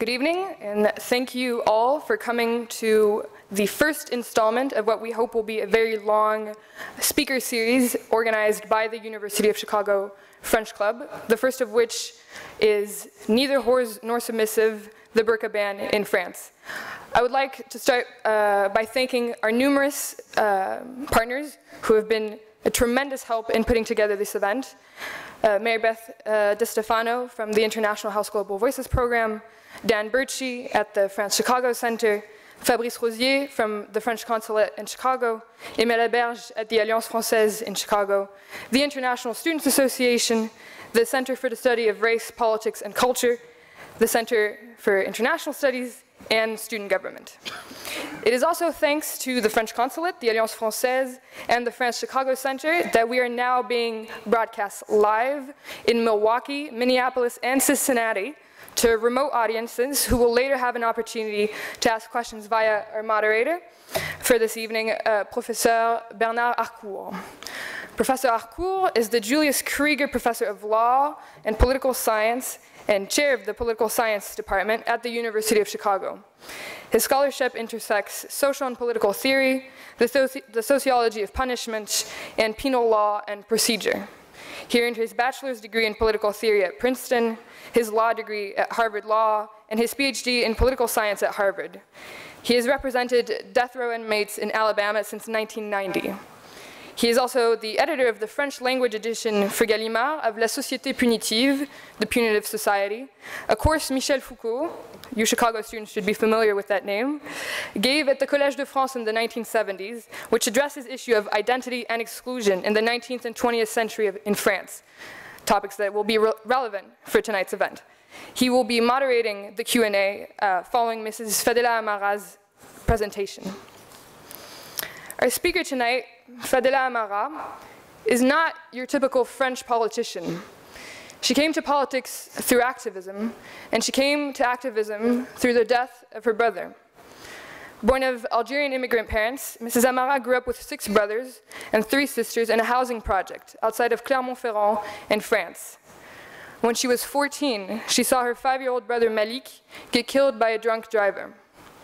Good evening, and thank you all for coming to the first installment of what we hope will be a very long speaker series organized by the University of Chicago French Club, the first of which is Neither Whores Nor Submissive, the Burqa Ban in France. I would like to start by thanking our numerous partners who have been a tremendous help in putting together this event. Mary Beth DeStefano from the International House Global Voices Program, Dan Birchie at the France Chicago Center, Fabrice Rosier from the French Consulate in Chicago, Emile Berge at the Alliance Française in Chicago, the International Students Association, the Center for the Study of Race, Politics, and Culture, the Center for International Studies, and student government. It is also thanks to the French Consulate, the Alliance Française, and the France Chicago Center that we are now being broadcast live in Milwaukee, Minneapolis, and Cincinnati to remote audiences who will later have an opportunity to ask questions via our moderator for this evening, Professor Bernard Harcourt. Professor Harcourt is the Julius Krieger Professor of Law and Political Science and chair of the Political Science Department at the University of Chicago. His scholarship intersects social and political theory, the sociology of punishment, and penal law and procedure. He earned his bachelor's degree in political theory at Princeton, his law degree at Harvard Law, and his PhD in political science at Harvard. He has represented death row inmates in Alabama since 1990. He is also the editor of the French language edition for Gallimard of La Société Punitive, The Punitive Society, a course Michel Foucault, you Chicago students should be familiar with that name, gave at the Collège de France in the 1970s, which addresses the issue of identity and exclusion in the 19th and 20th century in France, topics that will be relevant for tonight's event. He will be moderating the Q&A following Mrs. Fadela Amara's presentation. Our speaker tonight, Fadela Amara, is not your typical French politician. She came to politics through activism, and she came to activism through the death of her brother. Born of Algerian immigrant parents, Mrs. Amara grew up with 6 brothers and 3 sisters in a housing project outside of Clermont-Ferrand in France. When she was 14, she saw her 5-year-old brother Malik get killed by a drunk driver.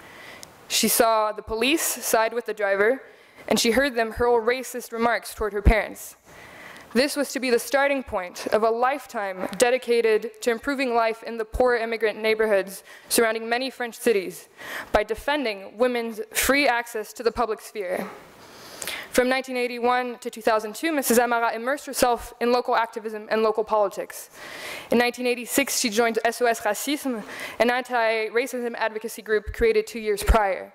She saw the police side with the driver, and she heard them hurl racist remarks toward her parents. This was to be the starting point of a lifetime dedicated to improving life in the poor immigrant neighborhoods surrounding many French cities by defending women's free access to the public sphere. From 1981 to 2002, Mrs. Amara immersed herself in local activism and local politics. In 1986, she joined SOS Racisme, an anti-racism advocacy group created 2 years prior.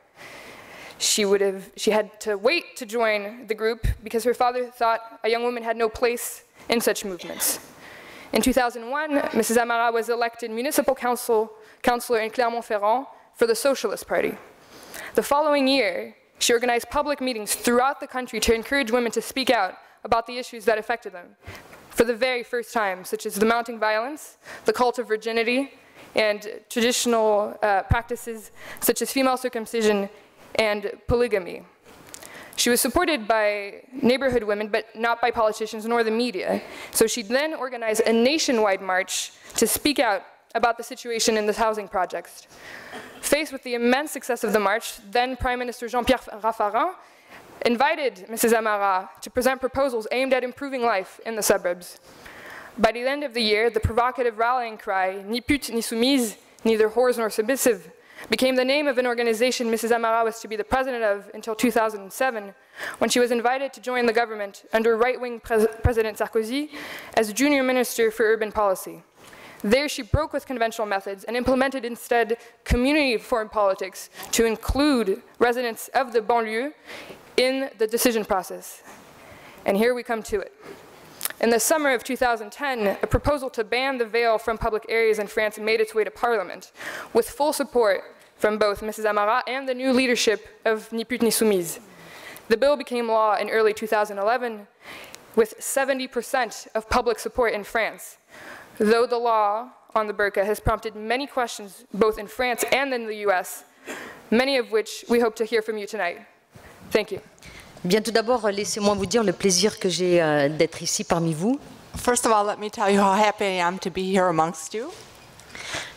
She had to wait to join the group because her father thought a young woman had no place in such movements. In 2001, Mrs. Amara was elected municipal councillor in Clermont-Ferrand for the Socialist Party. The following year, she organized public meetings throughout the country to encourage women to speak out about the issues that affected them for the very first time, such as the mounting violence, the cult of virginity, and traditional practices such as female circumcision and polygamy. She was supported by neighborhood women, but not by politicians nor the media. So she then organized a nationwide march to speak out about the situation in the housing projects. Faced with the immense success of the march, then Prime Minister Jean-Pierre Raffarin invited Mrs. Amara to present proposals aimed at improving life in the suburbs. By the end of the year, the provocative rallying cry, Ni pute ni soumise, neither whores nor submissive, became the name of an organization Mrs. Amara was to be the president of until 2007, when she was invited to join the government under right-wing President Sarkozy as junior minister for urban policy. There she broke with conventional methods and implemented instead community foreign politics to include residents of the banlieue in the decision process. And here we come to it. In the summer of 2010, a proposal to ban the veil from public areas in France made its way to Parliament, with full support from both Mrs. Amara and the new leadership of Ni pute ni soumise. The bill became law in early 2011, with 70% of public support in France, though the law on the burqa has prompted many questions both in France and in the US, many of which we hope to hear from you tonight. Thank you. Bien, tout d'abord, laissez-moi vous dire le plaisir que j'ai d'être ici parmi vous. First of all, let me tell you how happy I am to be here amongst you.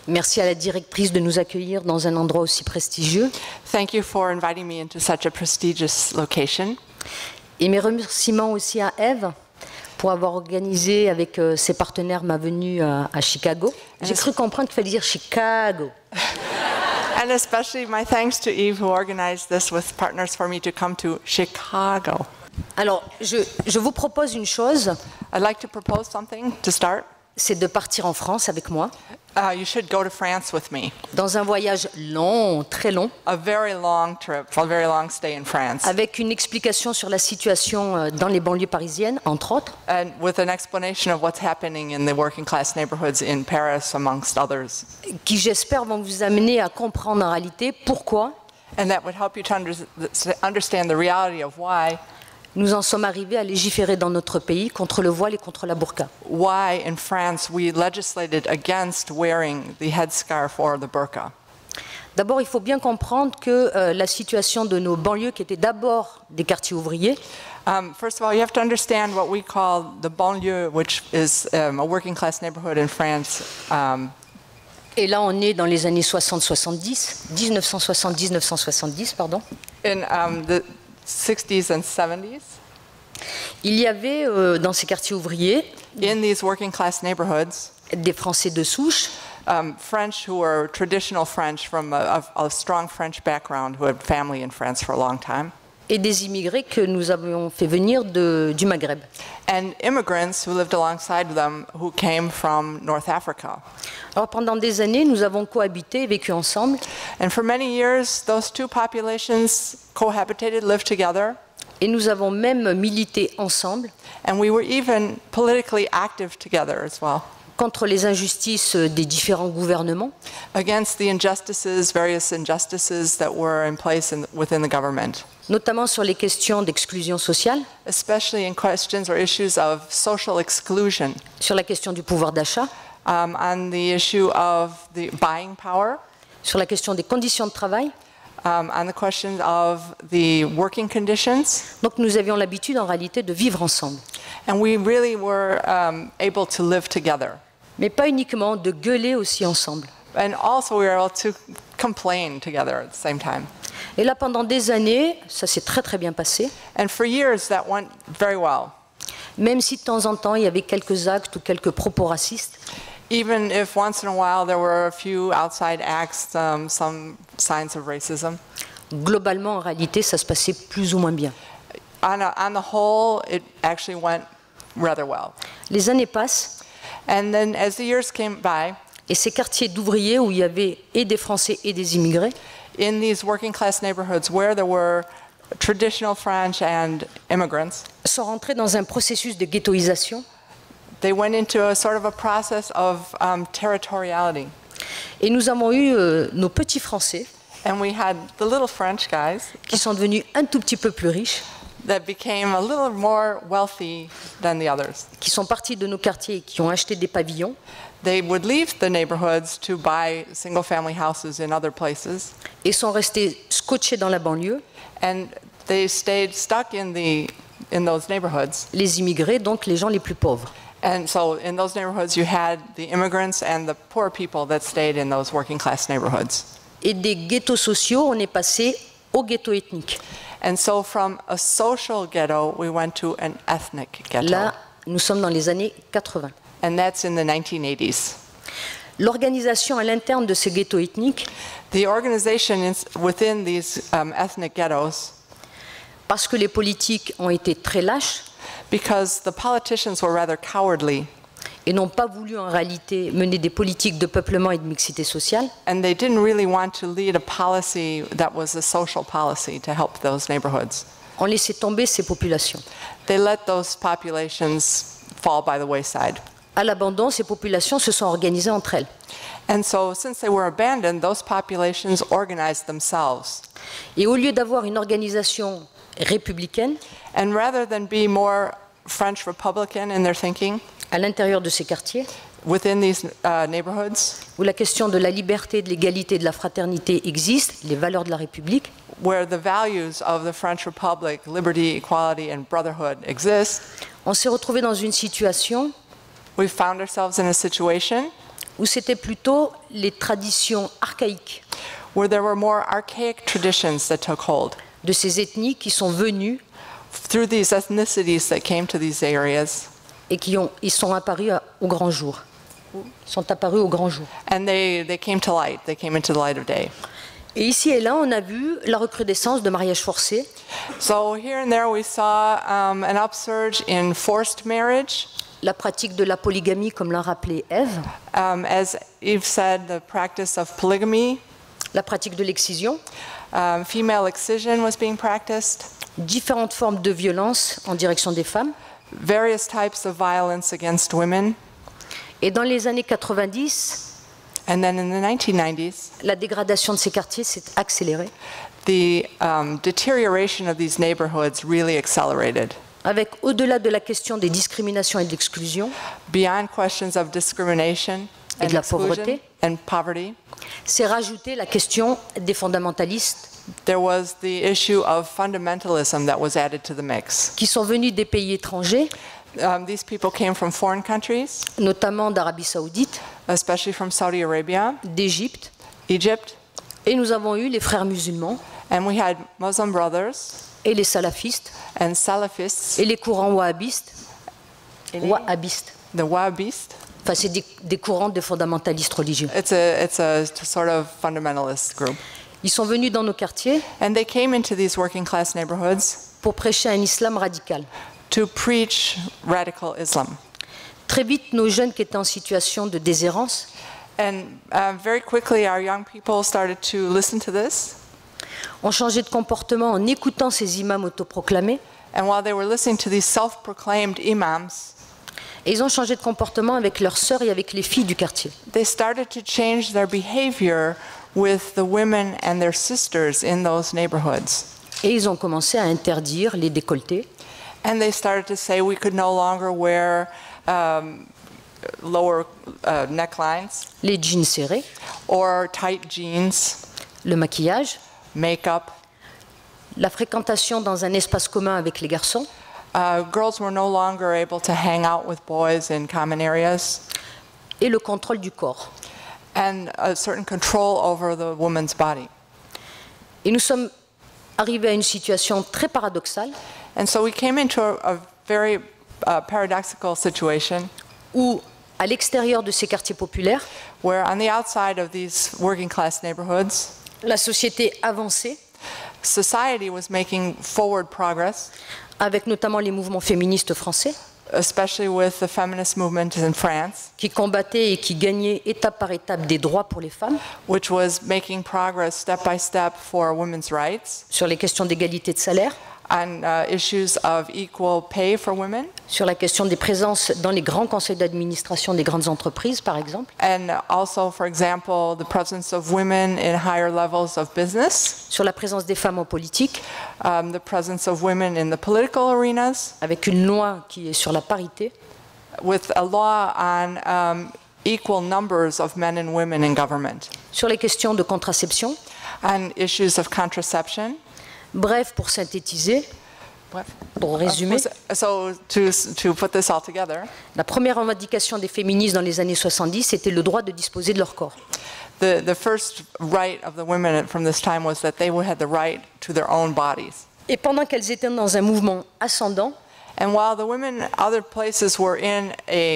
Merci à la directrice de nous accueillir dans un endroit aussi prestigieux. Thank you for inviting me into such a prestigious location. Et mes remerciements aussi à Eve pour avoir organisé avec ses partenaires ma venue à Chicago. J'ai cru comprendre qu'il fallait dire Chicago. And especially my thanks to Eve, who organized this with partners for me to come to Chicago. Alors, je vous propose une chose, I'd like to propose something to start. c'est de partir en France avec moi, You should go to France with me. dans un voyage long, très long, A very long trip, a very long stay in France. avec une explication sur la situation dans les banlieues parisiennes, entre autres, And with an explanation of what's happening in the working class neighborhoods in Paris, amongst others. qui j'espère vont vous amener à comprendre en réalité pourquoi And that would help you to understand the reality of why nous en sommes arrivés à légiférer dans notre pays contre le voile et contre la burqa. in France we legislated against wearing the headscarf or the burqa. D'abord, il faut bien comprendre que la situation de nos banlieues, qui étaient d'abord des quartiers ouvriers, First of all, you have to understand what we call the banlieue, which is a working class neighborhood in France. et là on est dans les années 60-70, 1970-1970, pardon, In the 60s and 70s, il y avait dans ces quartiers ouvriers in these working class neighborhoods, des Français de souche, French who were traditional French from a strong French background who had family in France for a long time, et des immigrés que nous avions fait venir du Maghreb. and immigrants who lived alongside them who came from North Africa. Alors pendant des années, nous avons cohabité et vécu ensemble, And for many years, those two populations cohabitated, lived together, et nous avons même milité ensemble and we were even politically active together as well, contre les injustices des différents gouvernements, against the injustices, various injustices that were in place within the government, notamment sur les questions d'exclusion sociale, especially in questions or issues of social exclusion, sur la question du pouvoir d'achat, on the issue of the buying power, sur la question des conditions de travail. on the question of the working conditions. Donc nous avions l'habitude en réalité de vivre ensemble. And we really were able to live together. Mais pas uniquement, de gueuler aussi ensemble. And also we were able to complain together at the same time. Et là, pendant des années, ça s'est très très bien passé, And for years that went very well. même si de temps en temps il y avait quelques actes ou quelques propos racistes. Even if once in a while there were a few outside acts, some signs of racism. Globalement, en réalité, ça se passait plus ou moins bien. On the whole, it actually went rather well. Les années passent, And then as the years came by, et ces quartiers d'ouvriers où il y avait et des Français et des immigrés, in these working class neighborhoods where there were traditional French and immigrants, sont rentrés dans un processus de ghettoisation. they went into a sort of a process of territoriality. Et nous avons eu nos petits Français And we had the little French guys qui sont devenus un tout petit peu plus riches, that became a little more wealthy than the others. qui sont partis de nos quartiers et qui ont acheté des pavillons, They would leave the neighborhoods to buy single-family houses in other places, et sont restés scotchés dans la banlieue, and they stayed stuck in those neighborhoods. les immigrés, donc les gens les plus pauvres. And so in those neighborhoods, you had the immigrants and the poor people that stayed in those working-class neighborhoods. Et des ghettos sociaux, on est passé au ghetto ethnique. And so from a social ghetto, we went to an ethnic ghetto. Là, nous sommes dans les années 80. And that's in the 1980s. L'organisation à l'interne de ces ghettos ethniques, The organization within these ethnic ghettos, parce que les politiques ont été très lâches because the politicians were rather cowardly, et n'ont pas voulu en réalité mener des politiques de peuplement et de mixité sociale, and they didn't really want to lead a policy that was a social policy to help those neighborhoods. ont laissé tomber ces populations. They let those populations fall by the wayside. À l'abandon, ces populations se sont organisées entre elles. And so since they were abandoned, those populations organized themselves. Et au lieu d'avoir une organisation républicaine And rather than be more French Republican in their thinking à l'intérieur de ces quartiers, within these neighborhoods, où la question de la liberté, de l'égalité, de la fraternité existe, les valeurs de la République, where the values of the French Republic, liberty, equality, and brotherhood exist, on s'est retrouvé dans une situation we found ourselves in a situation où c'était plutôt les traditions archaïques where there were more archaic traditions that took hold. de ces ethnies qui sont venues Through these ethnicities that came to these areas, et ils sont apparus au grand jour. Sont apparus au grand jour. and they came to light. They came into the light of day. Et ici et là, on a vu la recrudescence de mariages forcés, So here and there we saw an upsurge in forced marriage. la pratique de la polygamie, comme l'a rappelé Ève, As Eve said, the practice of polygamy, la pratique de l'excision, female excision was being practiced, différentes formes de violence en direction des femmes. various types of violence against women. Et dans les années 90, And then in the 1990s, la dégradation de ces quartiers s'est accélérée, the deterioration of these neighborhoods really accelerated. avec au-delà de la question des discriminations et de l'exclusion, Beyond questions of discrimination Et and de la exclusion pauvreté. and poverty, s'est rajoutée la question des fondamentalistes there was the issue of fundamentalism that was added to the mix. qui sont venus des pays étrangers, These people came from foreign countries, notamment d'Arabie Saoudite, especially from Saudi Arabia, d'Égypte, Egypt, et nous avons eu les frères musulmans and we had Muslim brothers et les salafistes and Salafists, et les courants wahhabistes. Wahhabistes. the Wahhabistes. Enfin, c'est des courants de fondamentalistes religieux. It's a sort of fundamentalist group. Ils sont venus dans nos quartiers And they came into these working class neighborhoods pour prêcher un islam radical. to preach radical Islam. Très vite, nos jeunes qui étaient en situation de déshérence And very quickly, our young people started to listen to this. ont changé de comportement en écoutant ces imams autoproclamés. And while they were listening to these self-proclaimed imams, Et ils ont changé de comportement avec leurs sœurs et avec les filles du quartier. they started to change their behavior with the women and their sisters in those neighborhoods. Et ils ont commencé à interdire les décolletés, And they started to say we could no longer wear lower necklines les jeans serrés, or tight jeans, le maquillage, makeup. la fréquentation dans un espace commun avec les garçons, Girls were no longer able to hang out with boys in common areas, et le contrôle du corps. and a certain control over the woman's body. Et nous sommes arrivés à une situation très paradoxale And so we came into a very paradoxical situation où, à l'extérieur de ces quartiers populaires, where on the outside of these working class neighborhoods, la société avançait, society was making forward progress, avec notamment les mouvements féministes français, especially with the feminist movement in France, qui combattaient et qui gagnaient étape par étape des droits pour les femmes, which was making progress step by step for women's rights, sur les questions d'égalité de salaire, on issues of equal pay for women, sur la question des présences dans les grands conseils d'administration des grandes entreprises, par exemple, and also, for example, the presence of women in higher levels of business, sur la présence des femmes en politique, the presence of women in the political arenas, avec une loi qui est sur la parité, with a law on equal numbers of men and women in government, sur les questions de contraception. on issues of contraception. Bref, pour synthétiser, pour résumer, So to put this all together, la première revendication des féministes dans les années 70, c'était le droit de disposer de leur corps. the first right of the women from this time was that they had the right to their own bodies. Et pendant qu'elles étaient dans un mouvement ascendant, And while the women other places were in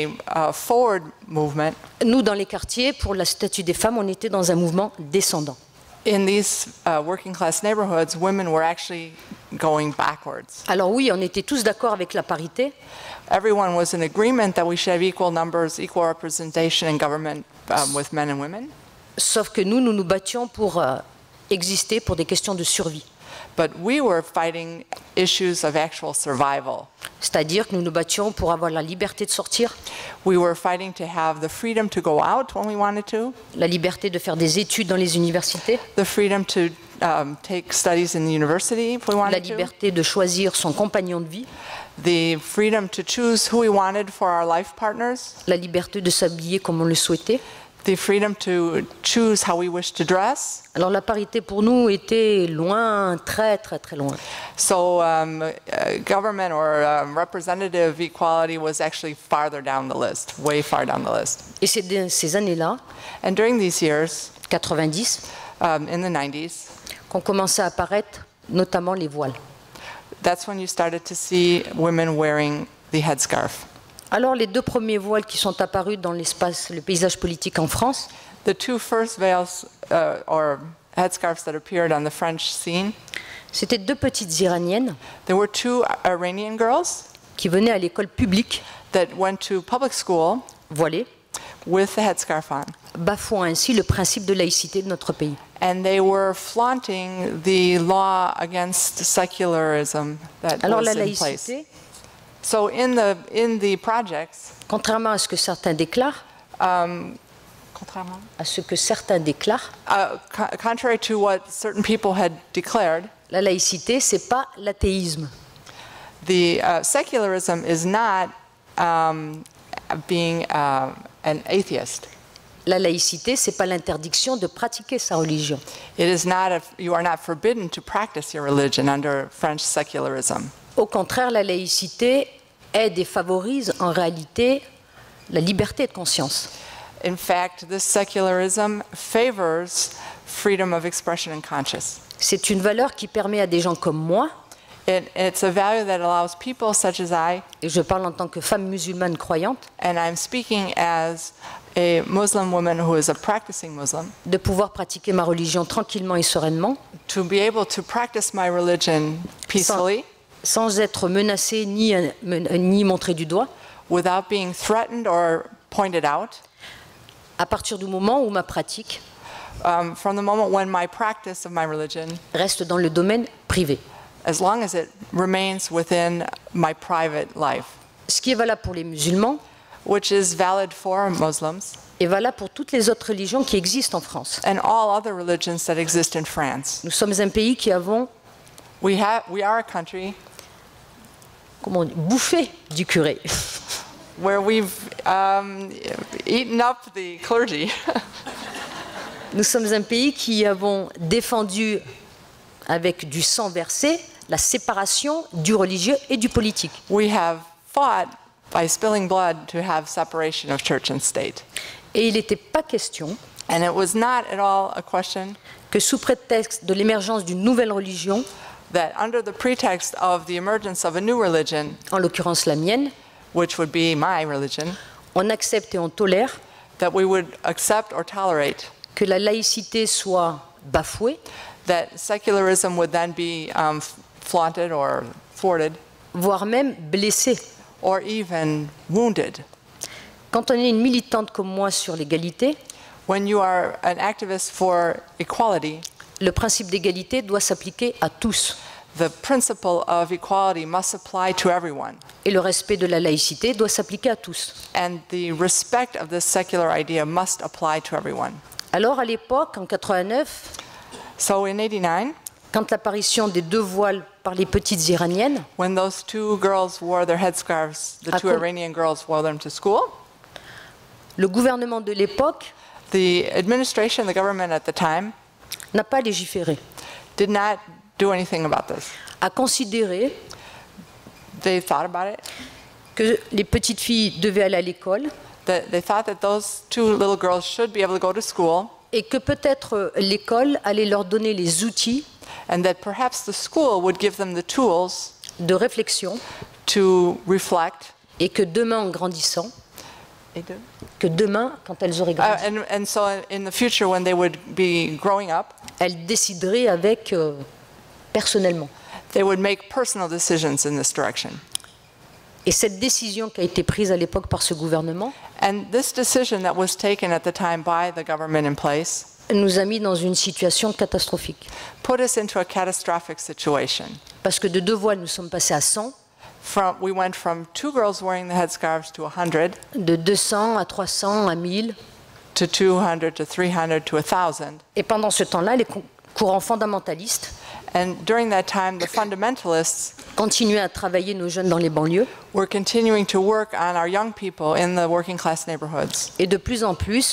a forward movement, nous, dans les quartiers, pour la statut des femmes, on était dans un mouvement descendant. in these working class neighborhoods, women were actually going backwards. Alors oui, on était tous d'accord avec la parité, Everyone was in agreement that we should have equal numbers, equal representation in government with men and women. sauf que nous nous battions pour exister pour des questions de survie. But we were fighting issues of actual survival. C'est-à-dire que nous nous battions pour avoir la liberté de sortir, We were fighting to have the freedom to go out when we wanted to, la liberté de faire des études dans les universités, the freedom to take studies in the university if we la wanted to, liberté de choisir son compagnon de vie, the freedom to choose who we wanted for our life partners, la liberté de s'habiller comme on le souhaitait, the freedom to choose how we wish to dress. Alors la parité pour nous était loin, très très très loin. So government or representative equality was actually farther down the list, way far down the list. Et c'est ces années-là, And during these years, 90, in the 90s, qu'ont commencé à apparaître notamment les voiles. that's when you started to see women wearing the headscarf. Alors les deux premiers voiles qui sont apparus dans l'espace, le paysage politique en France, The two first veils or headscarves that appeared on the French scene, c'était deux petites Iraniennes there were two Iranian girls qui venaient à l'école publique that went to public school voilées, with the headscarf on. bafouant ainsi le principe de laïcité de notre pays. And they were flaunting the law against secularism that Alors was la in place. laïcité, So in the projects, contrairement à ce que certains déclarent, contrary to what certain people had declared, la laïcité, c'est pas l'athéisme. the secularism is not being an atheist. La laïcité, c'est pas l'interdiction de pratiquer sa religion. It is not you are not forbidden to practice your religion under French secularism. Au contraire, la laïcité aide et favorise en réalité la liberté de conscience. In fact, this secularism favors freedom of expression and conscience. C'est une valeur qui permet à des gens comme moi, It's a value that allows people such as I, et je parle en tant que femme musulmane croyante, and I'm speaking as a Muslim woman who is a practicing Muslim, de pouvoir pratiquer ma religion tranquillement et sereinement, to be able to practice my religion peacefully, sans être menacée ni montrée du doigt, without being threatened or pointed out, à partir du moment où ma pratique from the moment when my practice of my religion, reste dans le domaine privé. as long as it remains within my private life, Ce qui est valable pour les musulmans which is valid for Muslims est valable pour toutes les autres religions qui existent en France. and all other religions that exist in France. Nous sommes un pays qui avons, We are a country comment on dit, bouffé du curé. where we've eaten up the clergy. Nous sommes un pays qui avons défendu avec du sang versé la séparation du religieux et du politique. We have fought by spilling blood to have separation of church and state. Et il n'était pas question And it was not at all a question que sous prétexte de l'émergence d'une nouvelle religion, that under the pretext of the emergence of a new religion, en l'occurrence la mienne, which would be my religion, on accepte et on tolère that we would accept or tolerate que la laïcité soit bafouée, that secularism would then be flaunted or thwarted voire même blessée. or even wounded. Quand on est une militante comme moi sur l'égalité, When you are an activist for equality, le principe d'égalité doit s'appliquer à tous. the principle of equality must apply to everyone. Et le respect de la laïcité doit s'appliquer à tous. And the respect of this secular idea must apply to everyone. Alors à l'époque, en 89, So in 89, quand l'apparition des deux voiles par les petites Iraniennes, when those two girls wore their headscarves, the two Acco- Iranian girls wore them to school, le gouvernement de l'époque the administration, the government at the time, n'a pas légiféré, did not do anything about this. a considéré They thought about it. que les petites filles devaient aller à l'école They thought that those two little girls should be able to go to school, et que peut-être l'école allait leur donner les outils and that perhaps the school would give them the tools de réflexion to reflect. et que demain, en grandissant, que demain, quand elles auraient grandi, And so in the future, when they would be growing up, elles décideraient avec personnellement. they would make personal decisions in this direction. Et cette décision qui a été prise à l'époque par ce gouvernement And this decision that was taken at the time by the government in place nous a mis dans une situation catastrophique. put us into a catastrophic situation. Parce que de deux voiles, nous sommes passés à 100, We went from two girls wearing the headscarves to 100, de 200 à 300 à 1000. to 200, to 300, to 1,000. Et pendant ce temps-là, les courants fondamentalistes And during that time, the fundamentalists continuaient à travailler nos jeunes dans les banlieues. were continuing to work on our young people in the working class neighborhoods. Et de plus en plus,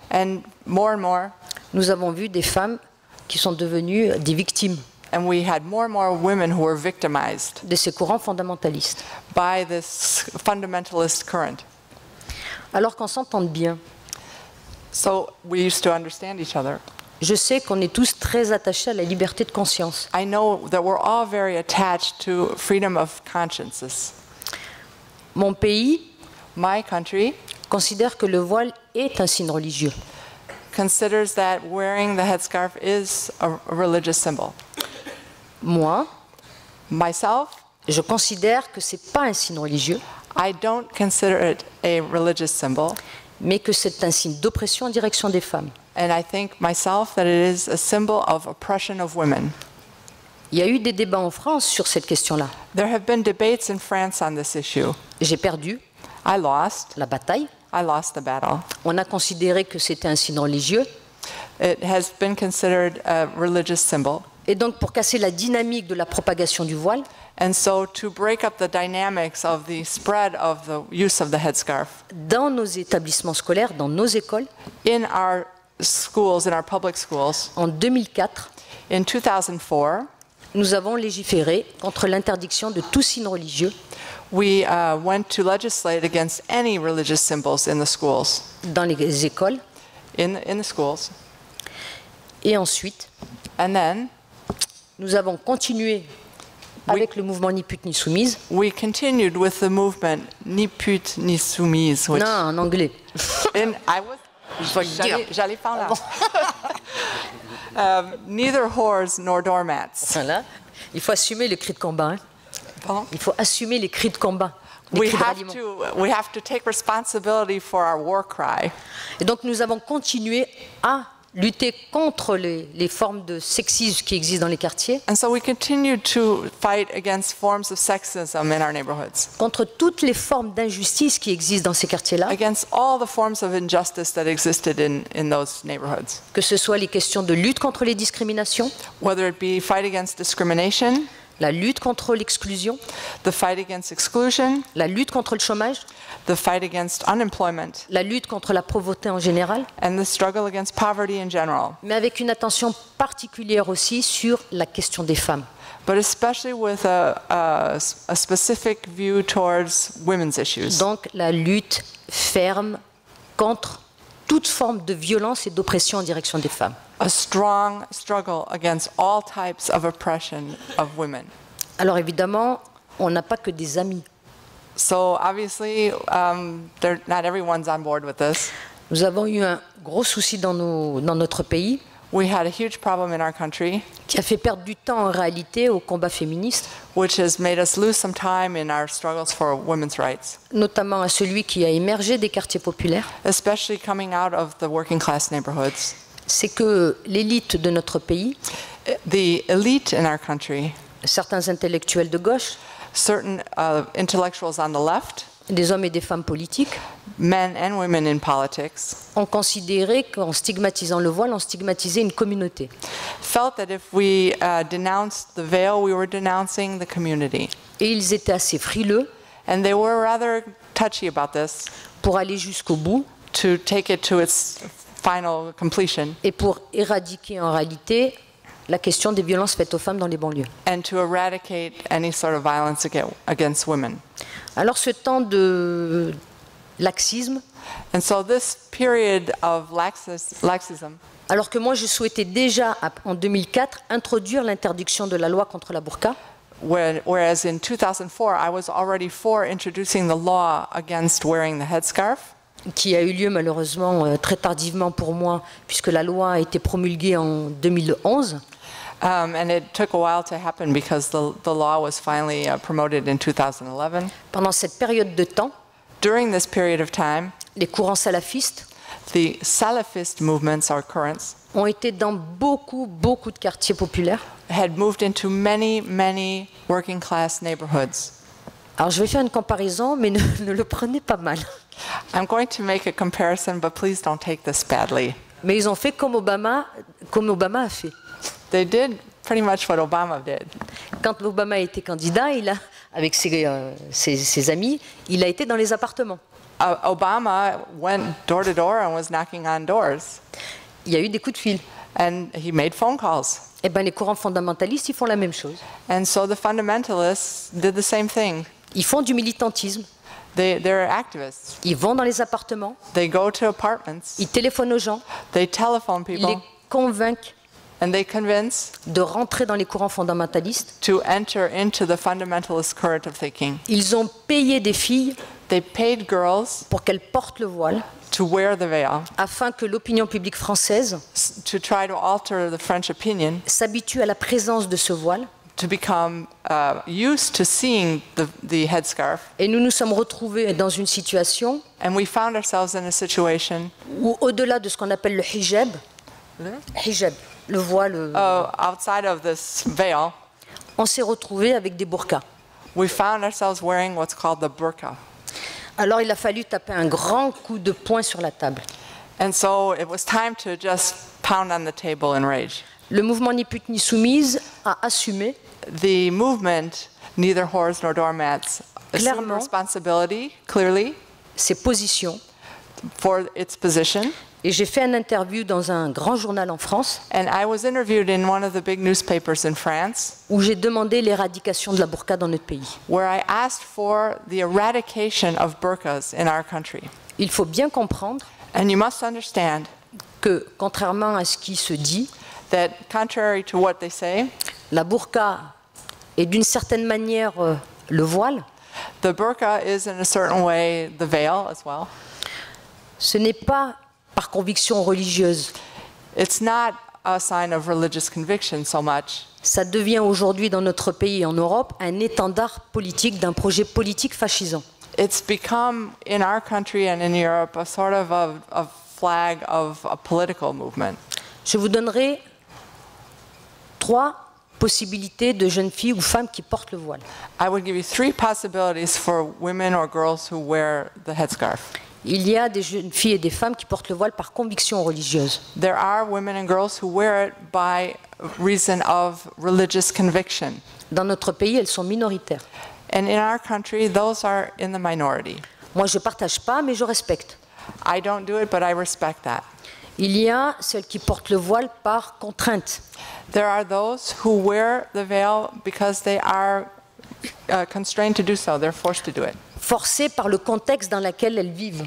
And more, nous avons vu des femmes qui sont devenues des victimes and we had more women who were victimized de ces courants fondamentalistes. by this fundamentalist current. Alors qu'on s'entende bien, So we used to understand each other. je sais qu'on est tous très attachés à la liberté de conscience. I know that we're all very attached to freedom of consciences. Mon pays My country considère que le voile est un signe religieux. considers that wearing the headscarf is a religious symbol. Moi, Myself, je considère que ce n'est pas un signe religieux, I don't consider it a religious symbol, mais que c'est un signe d'oppression en direction des femmes. and I think myself that it is a symbol of oppression of women. Il y a eu des débats en France sur cette question-là. There have been debates in France on this issue. J'ai perdu I lost. la bataille. I lost the battle. On a considéré que c'était un signe religieux. It has been considered a religious symbol. Et donc, pour casser la dynamique de la propagation du voile, And so to break up the dynamics of the spread of the use of the headscarf dans nos établissements scolaires, dans nos écoles, in our schools, in our public schools, en 2004, in 2004, nous avons légiféré contre l'interdiction de tout signe religieux we went to legislate against any religious symbols in the schools. dans les écoles. In the schools. Et ensuite, And then nous avons continué avec le mouvement Ni pute ni soumise. we continued with the movement Ni pute ni soumise, which Non, en anglais. I was j'allais par là. Neither whores nor doormats. Voilà. Il faut assumer les cris de combat. Hein. Pardon? Il faut assumer les cris de combat. Les We cris de have ralliement. we have to take responsibility for our war cry. Et donc nous avons continué à lutter contre les formes de sexisme qui existent dans les quartiers, And so we continued to fight against forms of sexism in our neighborhoods, contre toutes les formes d'injustice qui existent dans ces quartiers-là, against all the forms of injustice that existed in those neighborhoods, que ce soit les questions de lutte contre les discriminations, whether it be fight against discrimination, la lutte contre l'exclusion, the fight against exclusion, la lutte contre le chômage, the fight against unemployment, la lutte contre la pauvreté en général, and the struggle against poverty in general, mais avec une attention particulière aussi sur la question des femmes. but especially with a specific view towards women's issues. Donc la lutte ferme contre toute forme de violence et d'oppression en direction des femmes. A strong struggle against all types of oppression of women. Alors évidemment, on n'a pas que des amis. So obviously, not everyone's on board with this. Nous avons eu un gros souci dans notre pays We had a huge problem in our country, qui a fait perdre du temps en réalité au combat féministe, which has made us lose some time in our struggles for women's rights, notamment à celui qui a émergé des quartiers populaires. especially coming out of the working class neighborhoods. C'est que l'élite de notre pays, The elite in our country, certains intellectuels de gauche, certain intellectuals on the left, des hommes et des femmes politiques, men and women in politics, ont considéré qu'en stigmatisant le voile, on stigmatisait une communauté. felt that if we denounced the veil, we were denouncing the community. Et ils étaient assez frileux And they were rather touchy about this, pour aller jusqu'au bout to take it to its final completion, et pour éradiquer en réalité la question des violences faites aux femmes dans les banlieues. and to eradicate any sort of violence against women. Alors ce temps de laxisme, And so this period of laxism, alors que moi je souhaitais déjà en 2004 introduire l'interdiction de la loi contre la burqa, whereas in 2004 I was already for introducing the law against wearing the headscarf, qui a eu lieu malheureusement très tardivement pour moi, puisque la loi a été promulguée en 2011. and it took a while to happen because the law was finally promoted in 2011. Pendant cette période de temps, During this period of time, les courants salafistes the Salafist movements or currents ont été dans beaucoup de quartiers populaires. had moved into many working class neighborhoods. Alors je vais faire une comparaison, mais ne le prenez pas mal. I'm going to make a comparison, but please don't take this badly. Mais ils ont fait comme Obama a fait. They did pretty much what Obama did. Quand Obama a été candidat, avec ses amis, il a été dans les appartements. Obama went door to door and was knocking on doors, Il y a eu des coups de fil. and he made phone calls. Eh ben, les courants fondamentalistes, ils font la même chose. And so the fundamentalists did the same thing. Ils font du militantisme. They're activists. Ils vont dans les appartements. They go to apartments. Ils téléphonent aux gens. They telephone Ils people. les convainquent And they convince de rentrer dans les courants fondamentalistes. to enter into the fundamentalist current of thinking. Ils ont payé des filles They paid girls pour qu'elles portent le voile, to wear the veil, afin que l'opinion publique française to try to alter the French opinion, s'habitue à la présence de ce voile. to become used to seeing the headscarf. Et nous nous sommes retrouvés dans une situation And we found ourselves in a situation où, au-delà de ce qu'on appelle le hijab, le voile, outside of this veil, on s'est retrouvés avec des burqas. we found ourselves wearing what's called the burqa. Alors il a fallu taper un grand coup de poing sur la table. And so it was time to just pound on the table in rage. Le mouvement Ni pute ni soumise a assumé The movement, neither whores nor doormats, assumed Clairement. responsibility, clearly, ses positions. for its position. Et j'ai fait une interview dans un grand journal en France And I was interviewed in one of the big newspapers in France, où j'ai demandé l'éradication de la burqa dans notre pays. where I asked for the eradication of burqas in our country. Il faut bien comprendre And you must understand que, contrairement à ce qui se dit, that contrary to what they say, la burqa est d'une certaine manière le voile. the burqa is in a certain way the veil as well. Ce n'est pas par conviction religieuse. It's not a sign of religious conviction so much. Ça devient aujourd'hui dans notre pays et en Europe un étendard politique d'un projet politique fascisant. It's become in our country and in Europe a sort of a flag of a political movement. Je vous donnerai 3 possibilités de jeunes filles ou femmes qui portent le voile. I would give you 3 possibilities for women or girls who wear the headscarf. Il y a des jeunes filles et des femmes qui portent le voile par conviction religieuse. There are women and girls who wear it by reason of religious conviction. Dans notre pays, elles sont minoritaires. And in our country, those are in the minority. Moi, je ne partage pas, mais je respecte. I don't do it, but I respect that. Il y a celles qui portent le voile par contrainte. There are those who wear the veil because they are constrained to do so. They're forced to do it. Forcées par le contexte dans lequel elles vivent.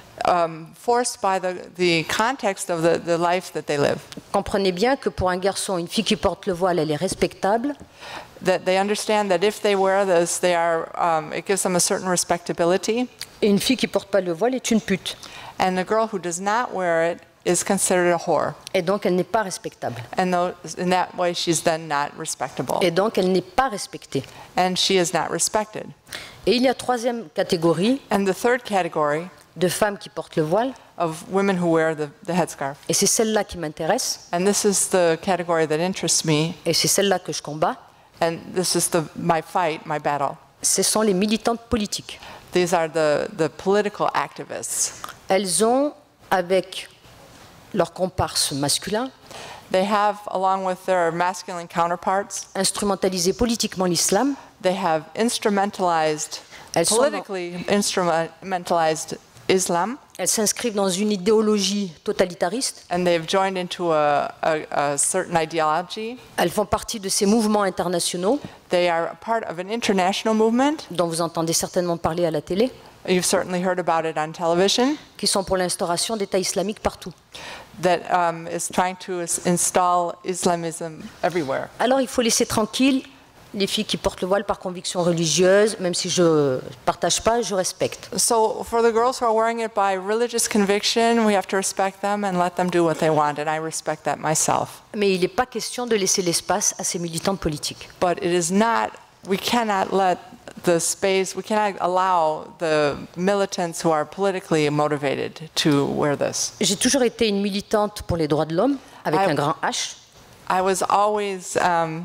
Forced by the context of the life that they live. Comprenez bien que pour un garçon, une fille qui porte le voile, elle est respectable. That they understand that if they wear this, they are, it gives them a certain respectability. Et une fille qui porte pas le voile est une pute. And the girl who does not wear it is considered a whore. Et donc, elle n'est pas respectable. And in that way, she's then not respectable. Et donc, elle n'est pas respectée. And she is not respected. Et il y a 3e catégorie And the third category de femmes qui portent le voile, of women who wear the headscarf. et c'est celle-là qui m'intéresse, And this is the category that interests me. et c'est celle-là que je combats, And this is my fight, my battle. ce sont les militantes politiques. These are the political activists. Elles ont, avec leurs comparses masculins, They have, along with their masculine counterparts, instrumentalisé politiquement l'islam. they have instrumentalized, Elles sont politically instrumentalized Islam, Elles s'inscrivent dans une idéologie totalitariste. and they've joined into a certain ideology. Elles font partie de ces mouvements internationaux They are a part of an international movement. dont vous entendez certainement parler à la télé, You've certainly heard about it on television, qui sont pour l'instauration d'État islamique partout. that is trying to install Islamism everywhere. Alors il faut laisser tranquille les filles qui portent le voile par conviction religieuse, même si je ne partage pas, je respecte. So for the girls who are wearing it by religious conviction, we have to respect them and let them do what they want, and I respect that myself. Mais il n'est pas question de laisser l'espace à ces militantes politiques. But it is not, we cannot let the space, we cannot allow the militants who are politically motivated to wear this. J'ai toujours été une militante pour les droits de l'homme, avec un grand H. I was always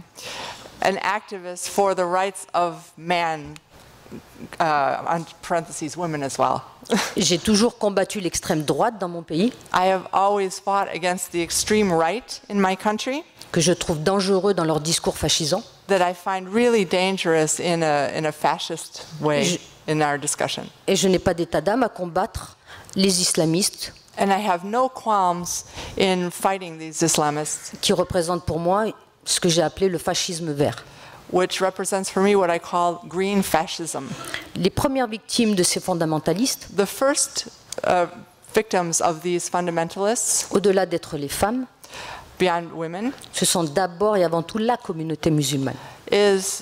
an activist for the rights of man, on parentheses, women as well. J'ai toujours combattu l'extrême droite dans mon pays, I have always fought against the extreme right in my country, que je trouve dangereux dans leur discours fascisant. that I find really dangerous in a fascist way. in our discussion. Et je n'ai pas d'état d'âme à combattre les islamistes And I have no qualms in fighting these Islamists, qui représentent pour moi ce que j'ai appelé le fascisme vert. which represents for me what I call green fascism. Les premières victimes de ces fondamentalistes, The first victims of these fundamentalists, au-delà d'être les femmes, beyond women, ce sont d'abord et avant tout la communauté musulmane. is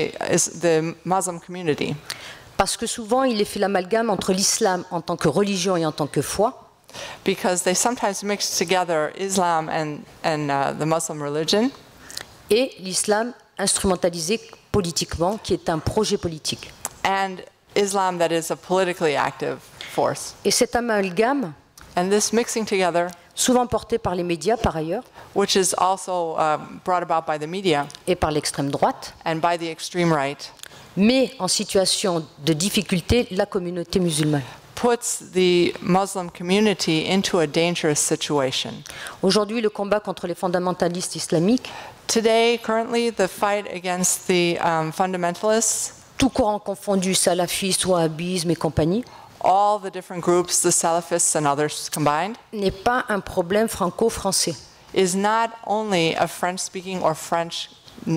the Muslim community. Parce que souvent, il est fait l'amalgame entre l'islam en tant que religion et en tant que foi, Because they sometimes mix together Islam and the Muslim religion, et l'islam instrumentalisé politiquement, qui est un projet politique. and Islam that is a politically active force. Et cet amalgame, And this mixing together, souvent porté par les médias par ailleurs, which is also brought about by the media et par l'extrême droite, and by the extreme right, met en situation de difficulté la communauté musulmane. puts the Muslim community into a dangerous situation. Aujourd'hui, le combat contre les fondamentalistes islamiques, Today, currently, the fight against the fundamentalists, tout courant confondu, salafistes, wahhabisme et compagnie, all the different groups, the Salafists and others combined, n'est pas un problème franco-français. is not only a French-speaking or French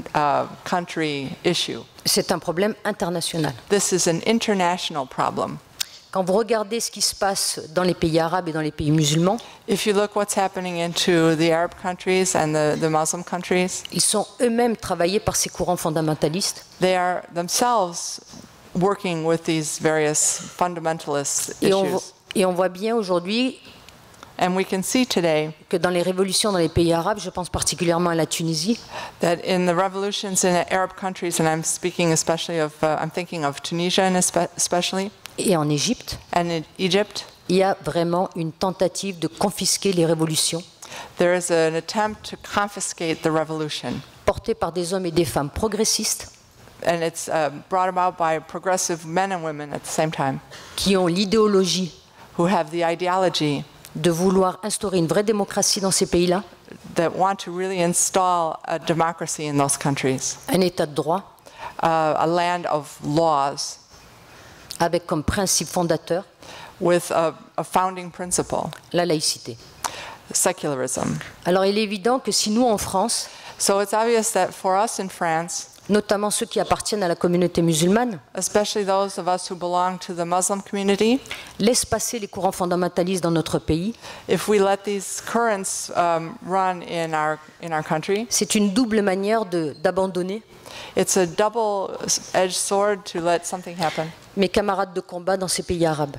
country issue. C'est un problème international. This is an international problem. Quand vous regardez ce qui se passe dans les pays arabes et dans les pays musulmans, If you look what's happening into the Arab countries and the Muslim countries, ils sont eux-mêmes travaillés par ces courants fondamentalistes. they are themselves working with these various fundamentalist Et issues. on voit bien aujourd'hui And we can see today que dans les révolutions dans les pays arabes, je pense particulièrement à la Tunisie, that in the revolutions in Arab countries, and I'm speaking especially of, I'm thinking of Tunisia and especially, et en Égypte, and in Egypt, il y a vraiment une tentative de confisquer les révolutions there is an attempt to confiscate the revolution. portées par des hommes et des femmes progressistes And it's brought about by progressive men and women at the same time, qui ont l'idéologie who have the ideology de vouloir instaurer une vraie démocratie dans ces pays-là, that want to really install a democracy in those countries, un état de droit, a land of laws avec comme principe fondateur with a founding principle, la laïcité. secularism. Alors il est évident que si nous en France, So it's obvious that for us in France, notamment ceux qui appartiennent à la communauté musulmane, especially those of us who belong to the Muslim community, laissent passer les courants fondamentalistes dans notre pays, if we let these currents run in our country, c'est une double manière d'abandonner it's a double-edged sword to let something happen, mes camarades de combat dans ces pays arabes.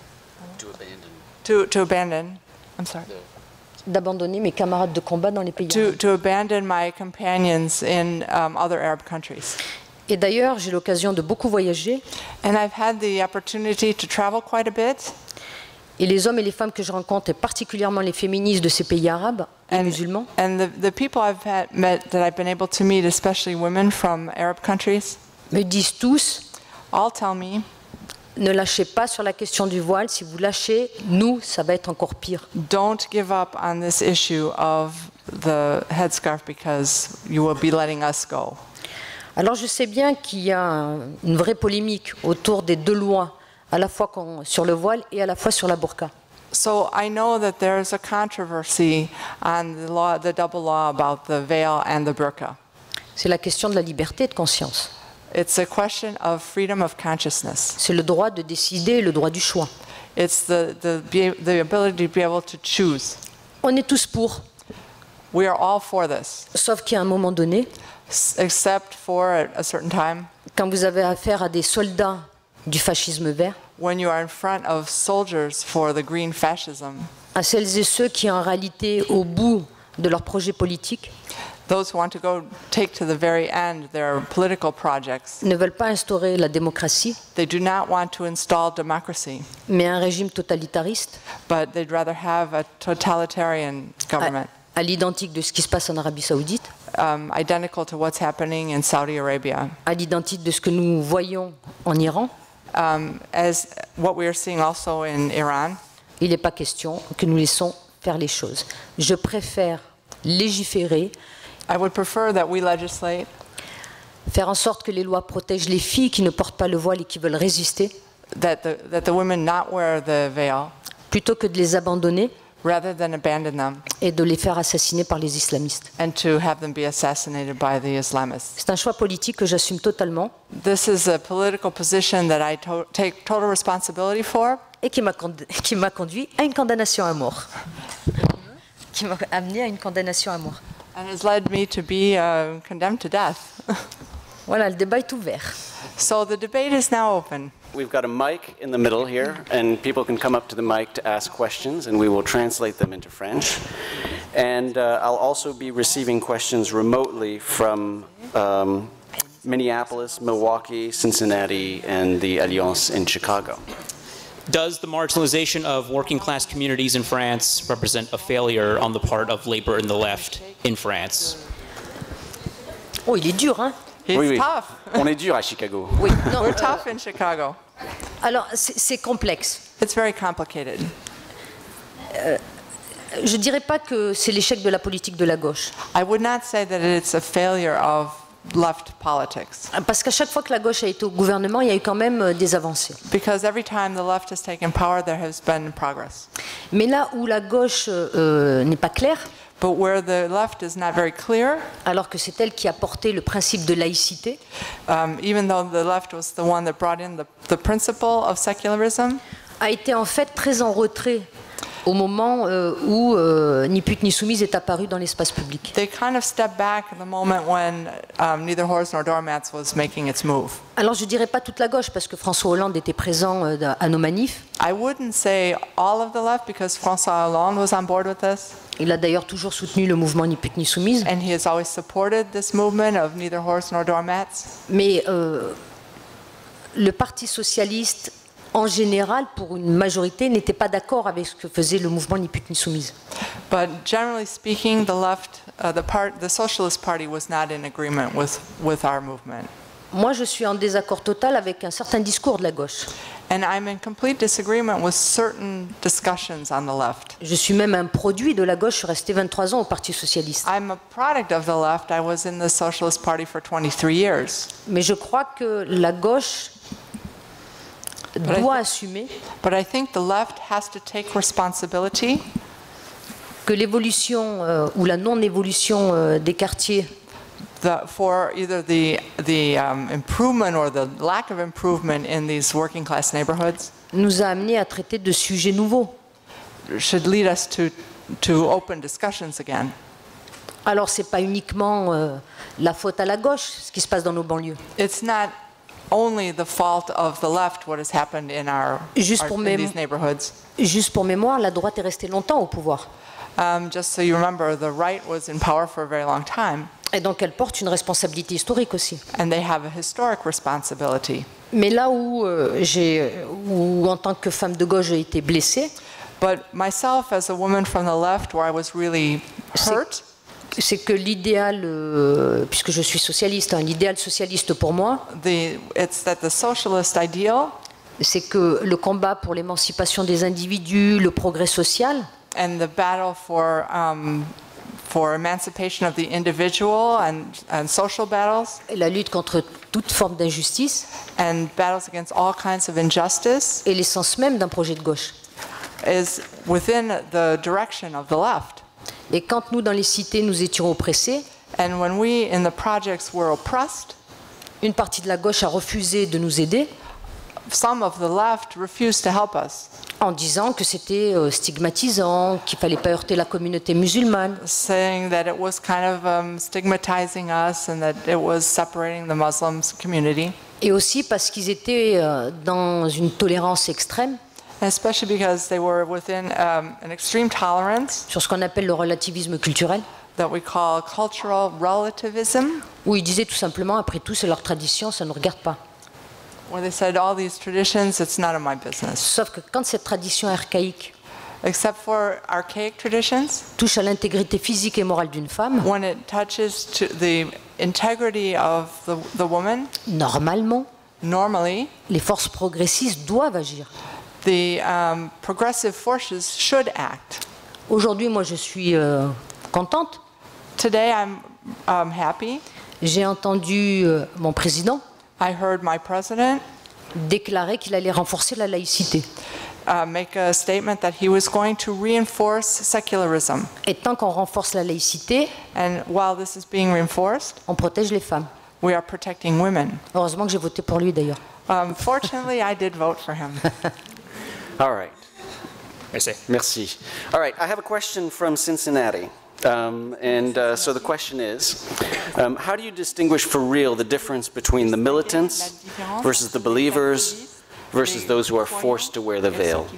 to abandon, I'm sorry, D'abandonner mes camarades de combat dans les pays arabes. to abandon my companions in other Arab countries. Et d'ailleurs, j'ai l'occasion de beaucoup voyager, And I've had the opportunity to travel quite a bit, et les hommes et les femmes que je rencontre, et particulièrement les féministes de ces pays arabes et musulmans, and the people met that I've been able to meet, especially women from Arab countries, me disent tous, all tell me, ne lâchez pas sur la question du voile, si vous lâchez, nous, ça va être encore pire. don't give up on this issue of the headscarf because you will be letting us go. Alors je sais bien qu'il y a une vraie polémique autour des deux lois, à la fois sur le voile et à la fois sur la burqa. So I know that there's a controversy on the double law about the veil and the burqa. C'est la question de la liberté de conscience. It's a question of freedom of consciousness. C'est le droit de décider et le droit du choix. It's the ability to be able to choose. On est tous pour, We are all for this, sauf qu'à un moment donné, except for at a certain time quand vous avez affaire à des soldats du fascisme vert, when you are in front of soldiers for the green fascism, à celles et ceux qui, en réalité, au bout de leur projet politique, those who want to go take to the very end their political projects. ne veulent pas instaurer la démocratie, They do not want to install democracy, mais un régime totalitariste, but they'd rather have a totalitarian government, à l'identique de ce qui se passe en Arabie Saoudite, identical to what's happening in Saudi Arabia, à l'identique de ce que nous voyons en Iran. as what we are seeing also in Iran. Il n'est pas question que nous laissons faire les choses. Je préfère légiférer I would prefer that we legislate Faire en sorte que les lois protègent les filles qui ne portent pas le voile et qui veulent résister, that the women not wear the veil plutôt que de les abandonner rather than abandon them et de les faire assassiner par les islamistes. and to have them be assassinated by the Islamists. C'est un choix politique que j'assume totalement This is a political position that I take total responsibility for, et qui m'a conduit à une condamnation à mort. Qui m'a amené à une condamnation à mort. and has led me to be condemned to death. Voilà, le débat est ouvert. So the debate is now open. We've got a mic in the middle here, and people can come up to the mic to ask questions, and we will translate them into French. And I'll also be receiving questions remotely from Minneapolis, Milwaukee, Cincinnati, and the Alliance in Chicago. Does the marginalization of working class communities in France represent a failure on the part of labor and the left in France? Oh, il est dur, hein? He's Oui, oui. tough. On est dur à Chicago. Oui, non, We're tough in Chicago. alors, c'est complexe. It's very complicated. Je ne dirais pas que c'est l'échec de la politique de la gauche. I would not say that it's a failure of left politics, Parce qu'à chaque fois que la gauche a été au gouvernement, il y a eu quand même des avancées. because every time the left has taken power, there has been progress. Mais là où la gauche n'est pas claire, But where the left is not very clear, alors que c'est elle qui a porté le principe de laïcité, even though the left was the one that brought in the principle of secularism, a été en fait très en retrait au moment où Ni pute ni soumise est apparu dans l'espace public. they kind of stepped back at the moment when Neither Horse Nor Doormats was making its move. Alors je ne dirais pas toute la gauche, parce que François Hollande était présent à nos manifs. I wouldn't say all of the left, because François Hollande was on board with this, Il a d'ailleurs toujours soutenu le mouvement Ni pute ni soumise. and he has always supported this movement of Neither Horse Nor Doormats. Mais le Parti socialiste, en général, pour une majorité, n'était pas d'accord avec ce que faisait le mouvement Ni pute ni soumise. But generally speaking, the left, the Socialist Party was not in agreement with our movement. Moi, je suis en désaccord total avec un certain discours de la gauche. And I'm in complete disagreement with certain discussions on the left. Je suis même un produit de la gauche, je suis resté 23 ans au Parti socialiste. I'm a product of the left. I was in the Socialist Party for 23 years. Mais je crois que la gauche doit assumer But I think the left has to take responsibility que l'évolution ou la non-évolution des quartiers for either the improvement or the lack of improvement in these working class neighborhoods nous a amené à traiter de sujets nouveaux. should lead us to open discussions again. Alors, ce n'est pas uniquement la faute à la gauche, ce qui se passe dans nos banlieues. It's not only the fault of the left what has happened in these neighborhoods. Juste pour mémoire, la droite est restée longtemps au pouvoir. Just so you remember, the right was in power for a very long time, Et donc, elle porte une responsabilité historique aussi. and they have a historic responsibility. Mais là où, où en tant que femme de gauche, j'ai été blessée, But myself, as a woman from the left, where I was really hurt, c'est que l'idéal, puisque je suis socialiste, hein, l'idéal socialiste pour moi, it's that the socialist ideal c'est que le combat pour l'émancipation des individus, le progrès social, and the battle for emancipation of the individual and social battles et la lutte contre toute forme d'injustice and battles against all kinds of injustice est l'essence même d'un projet de gauche. is within the direction of the left. Et quand nous, dans les cités, nous étions oppressés, And when we in the projects were oppressed, une partie de la gauche a refusé de nous aider some of the left refused to help us, en disant que c'était stigmatisant, qu'il ne fallait pas heurter la communauté musulmane. saying that it was kind of stigmatizing us and that it was separating the Muslim community, Et aussi parce qu'ils étaient dans une tolérance extrême especially because they were within an extreme tolerance sur ce qu'on appelle le relativisme culturel, that we call cultural relativism, où ils disaient tout simplement, après tout, c'est leur tradition, ça ne nous regarde pas. where they said all these traditions, it's none of my business. Sauf que quand cette tradition archaïque Except for archaic traditions, touche à l'intégrité physique et morale d'une femme, when it touches to the integrity of the woman, normalement, normally les forces progressistes doivent agir. the progressive forces should act. Aujourd'hui, moi, je suis contente Today I'm happy J'ai entendu mon président I heard my president déclarer qu'il allait renforcer la laïcité. make a statement that he was going to reinforce secularism. Et tant qu'on renforce la laïcité, And while this is being reinforced, on protège les femmes. we are protecting women. Heureusement que j'ai voté pour lui d'ailleurs. Fortunately, I did vote for him. All right. Merci. Merci. All right, I have a question from Cincinnati. So the question is, how do you distinguish for real the difference between the militants versus the believers versus those who are forced to wear the veil?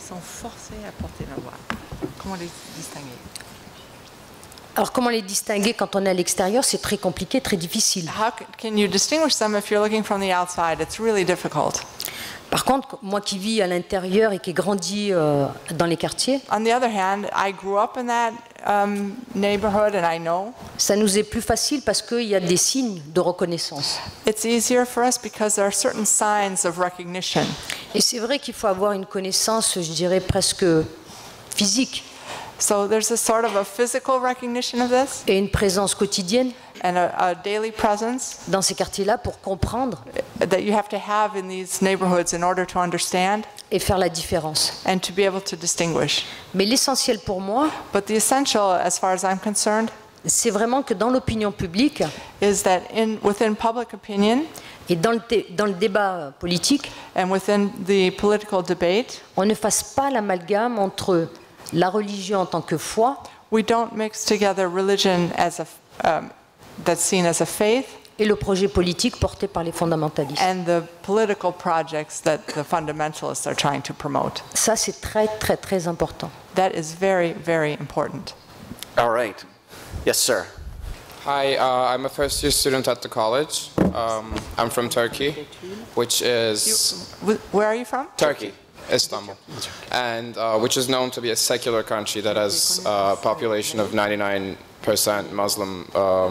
Alors comment les distinguer quand on est à l'extérieur? C'est très compliqué, très difficile. How can you distinguish them if you're looking from the outside? It's really difficult. Par contre, moi qui vis à l'intérieur et qui ai grandi dans les quartiers, On the other hand, I grew up in that neighborhood and I know ça nous est plus facile parce qu'il y a des signes de reconnaissance. it's easier for us because there are certain signs of recognition. Et c'est vrai qu'il faut avoir une connaissance, je dirais, presque physique So there's a sort of a physical recognition of this et une présence quotidienne and a daily presence dans ces quartiers-là pour comprendre that you have to have in these neighborhoods in order to understand et faire la différence. and to be able to distinguish. Mais l'essentiel pour moi, But the essential, as far as I'm concerned, c'est vraiment que dans l'opinion publique is that within public opinion et dans le débat politique, and within the political debate, on ne fasse pas l'amalgame entre la religion en tant que foi we don't mix together religion as that's seen as a faith et le projet politique porté par les fondamentalistes. and the political projects that the fundamentalists are trying to promote. Ça, c'est très, très, très important. That is very, very important. All right. Yes, sir. Hi, I'm a first-year student at the college. I'm from Turkey, which is Where are you from? Turkey, Istanbul, and which is known to be a secular country that has a population of 99% Muslim,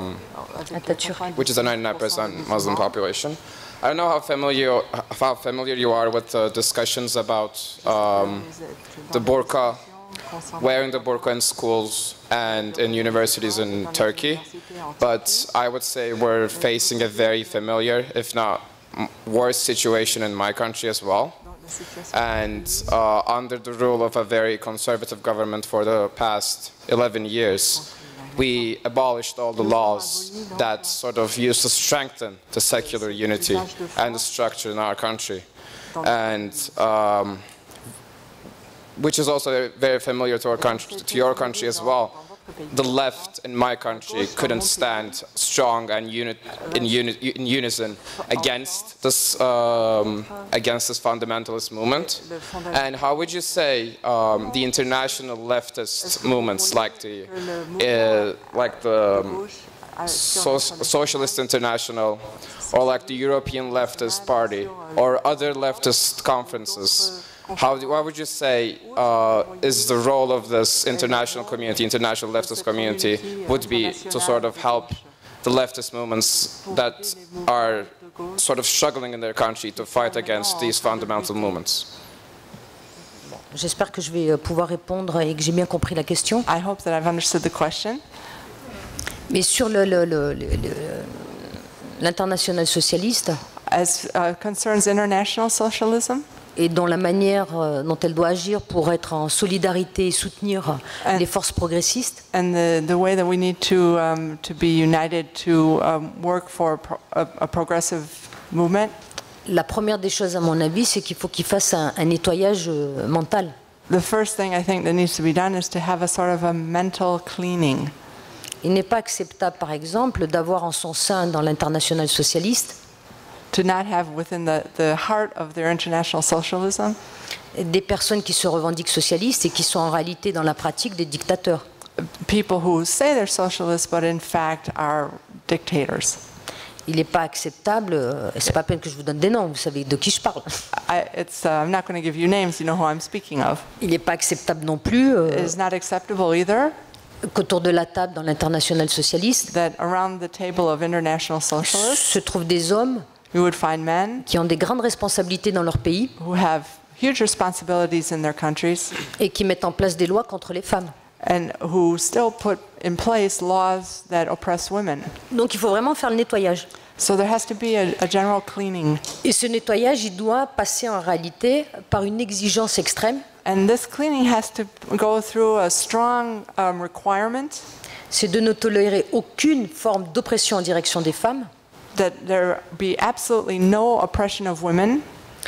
which is a 99% Muslim population. I don't know how familiar you are with the discussions about the burqa, wearing the burqa in schools and in universities in Turkey, but I would say we're facing a very familiar, if not worse situation in my country as well. And under the rule of a very conservative government for the past 11 years, we abolished all the laws that sort of used to strengthen the secular unity and the structure in our country. And which is also very familiar to our country, to your country as well. The left in my country couldn't stand strong and in unison against this fundamentalist movement. And how would you say the international leftist movements, like the Socialist International, or like the European Leftist Party, or other leftist conferences, what would you say is the role of this international community, international leftist community, would be to sort of help the leftist movements that are sort of struggling in their country to fight against these fundamental movements? J'espère que je vais pouvoir répondre et que j'ai bien compris la question. I hope that I've understood the question. Mais sur l'international socialiste, As concerns international socialism, et dans la manière dont elle doit agir pour être en solidarité et soutenir les forces progressistes. and the way that we need to be united to work for a progressive movement. La première des choses, à mon avis, c'est qu'il faut qu'il fasse un nettoyage mental. The first thing I think that needs to be done is to have a sort of a mental cleaning. Il n'est pas acceptable, par exemple, d'avoir en son sein, dans l'international socialiste, To not have within the heart of their international socialism des personnes qui se revendiquent socialistes et qui sont en réalité, dans la pratique, des dictateurs. people who say they're socialists but in fact are dictators. Il n'est pas acceptable, c'est pas la peine que je vous donne des noms, vous savez de qui je parle. I'm not going to give you names, you know who I'm speaking of. Il n'est pas acceptable non plus It is not acceptable either qu'autour de la table, dans l'international socialiste, that around the table of international socialists se trouvent des hommes you would find men qui ont des grandes responsabilités dans leur pays who have huge responsibilities in their countries et qui mettent en place des lois contre les femmes. and who still put in place laws that oppress women. Donc il faut vraiment faire le nettoyage. So there has to be a general cleaning. Et ce nettoyage, il doit passer en réalité par une exigence extrême. And this cleaning has to go through a strong requirement. C'est de ne tolérer aucune forme d'oppression en direction des femmes. That there be absolutely no oppression of women.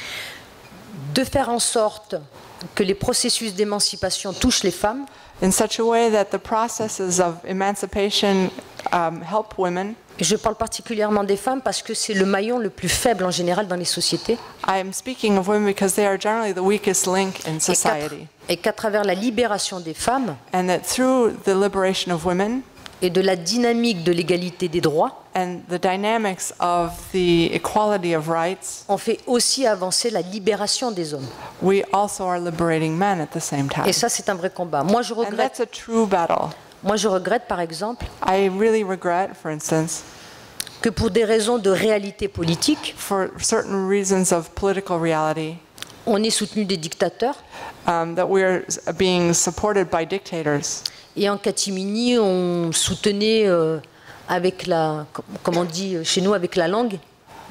De faire en sorte que les processus d'émancipation touchent les femmes. In such a way that the processes of emancipation help women. Je parle particulièrement des femmes parce que c'est le maillon le plus faible en général dans les sociétés. I am speaking of women because they are generally the weakest link in society. Et qu'à travers la libération des femmes And that through the liberation of women et de la dynamique de l'égalité des droits, and the dynamics of the equality of rights, on fait aussi avancer la libération des hommes. we also are liberating men at the same time. Et ça, c'est un vrai combat. Moi, je And regrette, that's a true battle. par exemple, I really regret, for instance, que pour des raisons de réalité politique, for certain reasons of political reality, on ait soutenu des dictateurs. that we are being supported by dictators. Et en catimini, on soutenait avec la, comme on dit chez nous, avec la langue.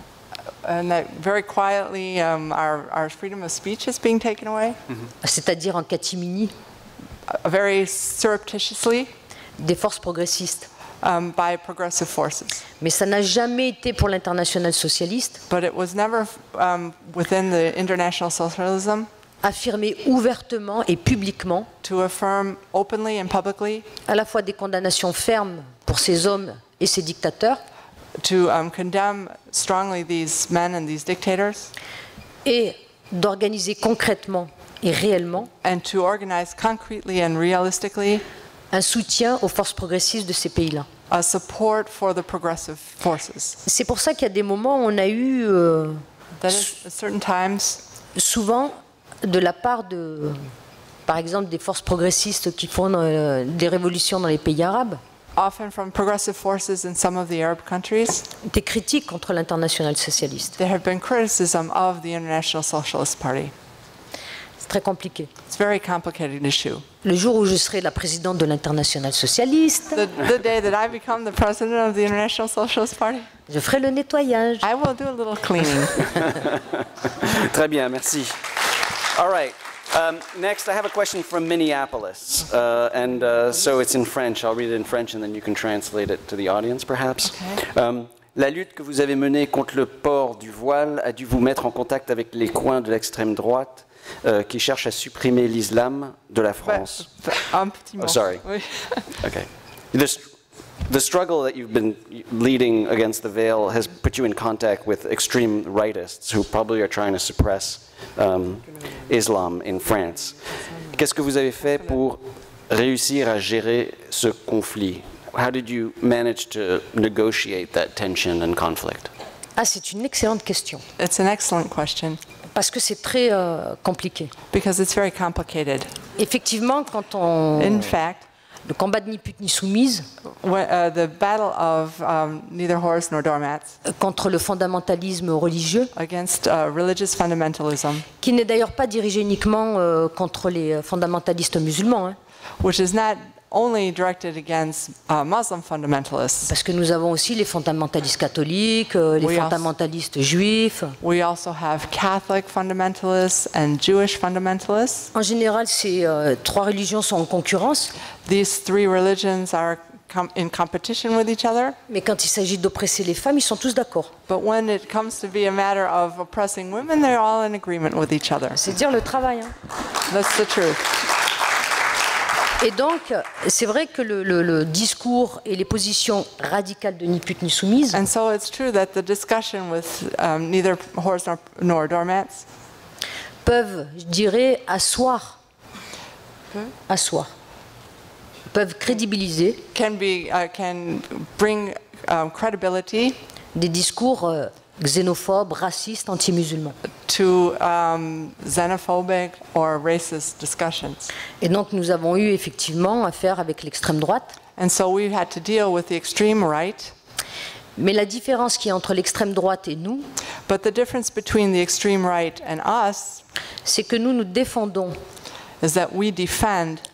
And that very quietly our freedom of speech is being taken away, C'est-à-dire en catimini, very surreptitiously des forces progressistes. by progressive forces. Mais ça n'a jamais été pour l'international socialiste But it was never within the international socialism affirmer ouvertement et publiquement to affirm openly and publicly, à la fois des condamnations fermes pour ces hommes et ces dictateurs to condemn strongly these men and these dictators, et d'organiser concrètement et réellement and to organize concretely and realistically un soutien aux forces progressistes de ces pays-là. a support for the progressive forces. C'est pour ça qu'il y a des moments où on a eu That is, at certain times, souvent de la part de, par exemple, des forces progressistes qui font des révolutions dans les pays arabes, often from progressive forces in some of the Arab countries, des critiques contre l'international socialiste. there have been criticism of the International Socialist Party. C'est très compliqué. It's a very complicated issue. Le jour où je serai la présidente de l'international socialiste, The day that I become the president of the International Socialist Party, je ferai le nettoyage. I will do a little cleaning. Très bien, merci. All right. Next, I have a question from Minneapolis. So it's in French. I'll read it in French and then you can translate it to the audience, perhaps. Okay. La lutte que vous avez menée contre le port du voile a dû vous mettre en contact avec les coins de l'extrême droite qui cherchent à supprimer l'islam de la France. Un petit mot. Oh, sorry. Oui. Okay. The struggle that you've been leading against the veil has put you in contact with extreme rightists who probably are trying to suppress Islam in France. Qu'est-ce que vous avez fait pour réussir à gérer ce conflit? How did you manage to negotiate that tension and conflict? Ah, c'est une excellente question, It's an excellent question parce que c'est très compliqué. because it's very complicated. Effectivement, quand on... In fact, Le combat de ni pute ni soumise the battle of neither horse nor doormats contre le fondamentalisme religieux, against religious fundamentalism, qui n'est d'ailleurs pas dirigé uniquement contre les fondamentalistes musulmans, hein, which is not only directed against Muslim fundamentalists. parce que nous avons aussi les fondamentalistes catholiques, les Oui, fondamentalistes juifs. We also have Catholic fundamentalists and Jewish fundamentalists. En général, ces trois religions sont en concurrence, These three religions are in competition with each other, mais quand il s'agit d'oppresser les femmes, ils sont tous d'accord. but when it comes to be a matter of oppressing women, they're all in agreement with each other. C'est dire le travail. Hein. That's the truth. Et donc, c'est vrai que le discours et les positions radicales de ni pute ni soumise And so it's true that the discussion with neither horse nor doormats peuvent, je dirais, asseoir, peuvent crédibiliser can bring credibility des discours xénophobes, racistes, anti-musulmans. to xenophobic or racist discussions. Et donc, nous avons eu effectivement affaire avec l'extrême droite. And so we've had to deal with the extreme right, Mais la différence qu'il y a entre l'extrême droite et nous, but the difference between the extreme right and us c'est que nous défendons is that we defend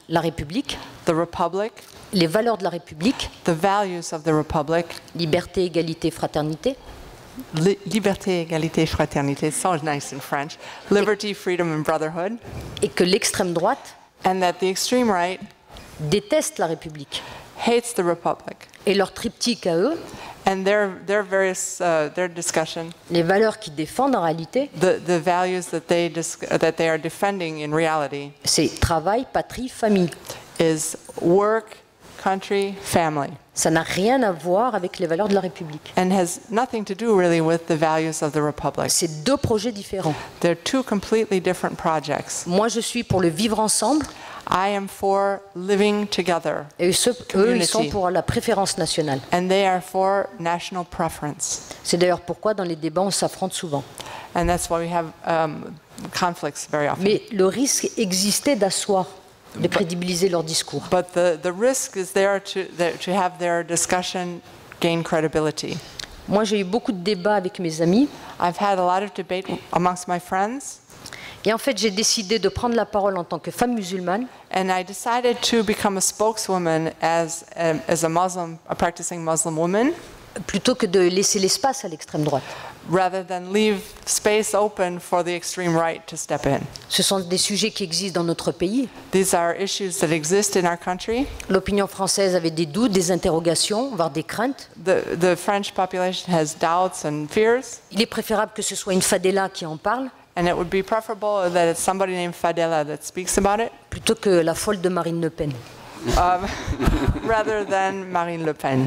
la République, the Republic, les valeurs de la République, the values of the Republic, liberté, égalité, fraternité, liberté, égalité, fraternité, so nice in French, liberty, freedom, and brotherhood, et que l'extrême droite and that the extreme right déteste la République. hates the Republic. Et leur triptyque à eux, And their discussion, les valeurs qu'ils défendent en réalité, the values that they are defending in reality, c'est travail, patrie, famille. is work, country, family, Ça n'a rien à voir avec les valeurs de la République. and has nothing to do really with the values of the Republic. C'est deux projets différents. They're two completely different projects. Moi, je suis pour le vivre ensemble, I am for living together, et eux, ils sont pour la préférence nationale. and they are for national preference. C'est d'ailleurs pourquoi dans les débats, on s'affronte souvent. And that's why we have conflicts very often. Mais le risque existait d'asseoir, de crédibiliser leur discours. But the risk is there to have their discussion gain credibility. Moi, j'ai eu beaucoup de débats avec mes amis, I've had a lot of debate amongst my friends, et en fait, j'ai décidé de prendre la parole en tant que femme musulmane, and I decided to become a spokeswoman as a Muslim, a practicing Muslim woman, plutôt que de laisser l'espace à l'extrême droite. rather than leave space open for the extreme right to step in. Ce sont des sujets qui existent dans notre pays. These are issues that exist in our country. L'opinion française avait des doutes, des interrogations, voire des craintes. The French population has doubts and fears, Il est préférable que ce soit une Fadela qui en parle, and it would be preferable that it's somebody named Fadela that speaks about it, plutôt que la folle de Marine Le Pen. rather than Marine Le Pen.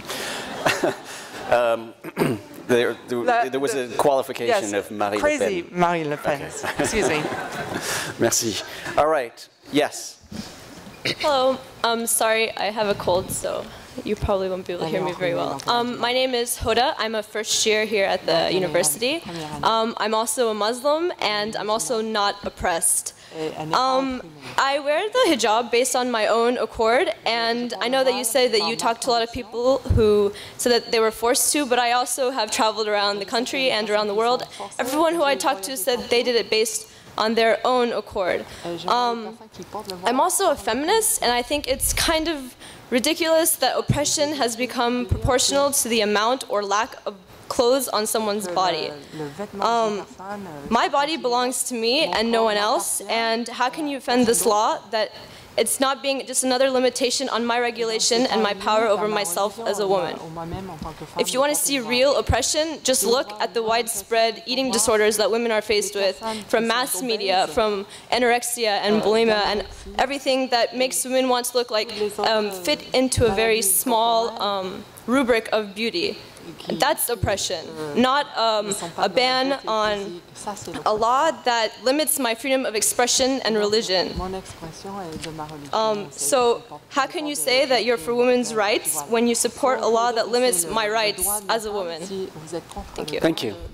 There was a qualification Yes, of Marine crazy Le Pen. Marine Le Pen. Excuse me. Merci. All right. Yes. Hello. Sorry, I have a cold, so you probably won't be able to hear me very well. My name is Hoda. I'm a first year here at the university. I'm also a Muslim, and I'm also not oppressed. I wear the hijab based on my own accord, and I know that you say that you talked to a lot of people who said that they were forced to, but I also have traveled around the country and around the world. Everyone who I talked to said they did it based on their own accord. I'm also a feminist, and I think it's kind of ridiculous that oppression has become proportional to the amount or lack of clothes on someone's body. My body belongs to me and no one else, and how can you defend this law that it's not being just another limitation on my regulation and my power over myself as a woman? If you want to see real oppression, just look at the widespread eating disorders that women are faced with from mass media, from anorexia and bulimia, and everything that makes women want to look like fit into a very small rubric of beauty. That's oppression, not a ban on a law that limits my freedom of expression and religion. So how can you say that you're for women's rights when you support a law that limits my rights as a woman? Thank you. Thank you.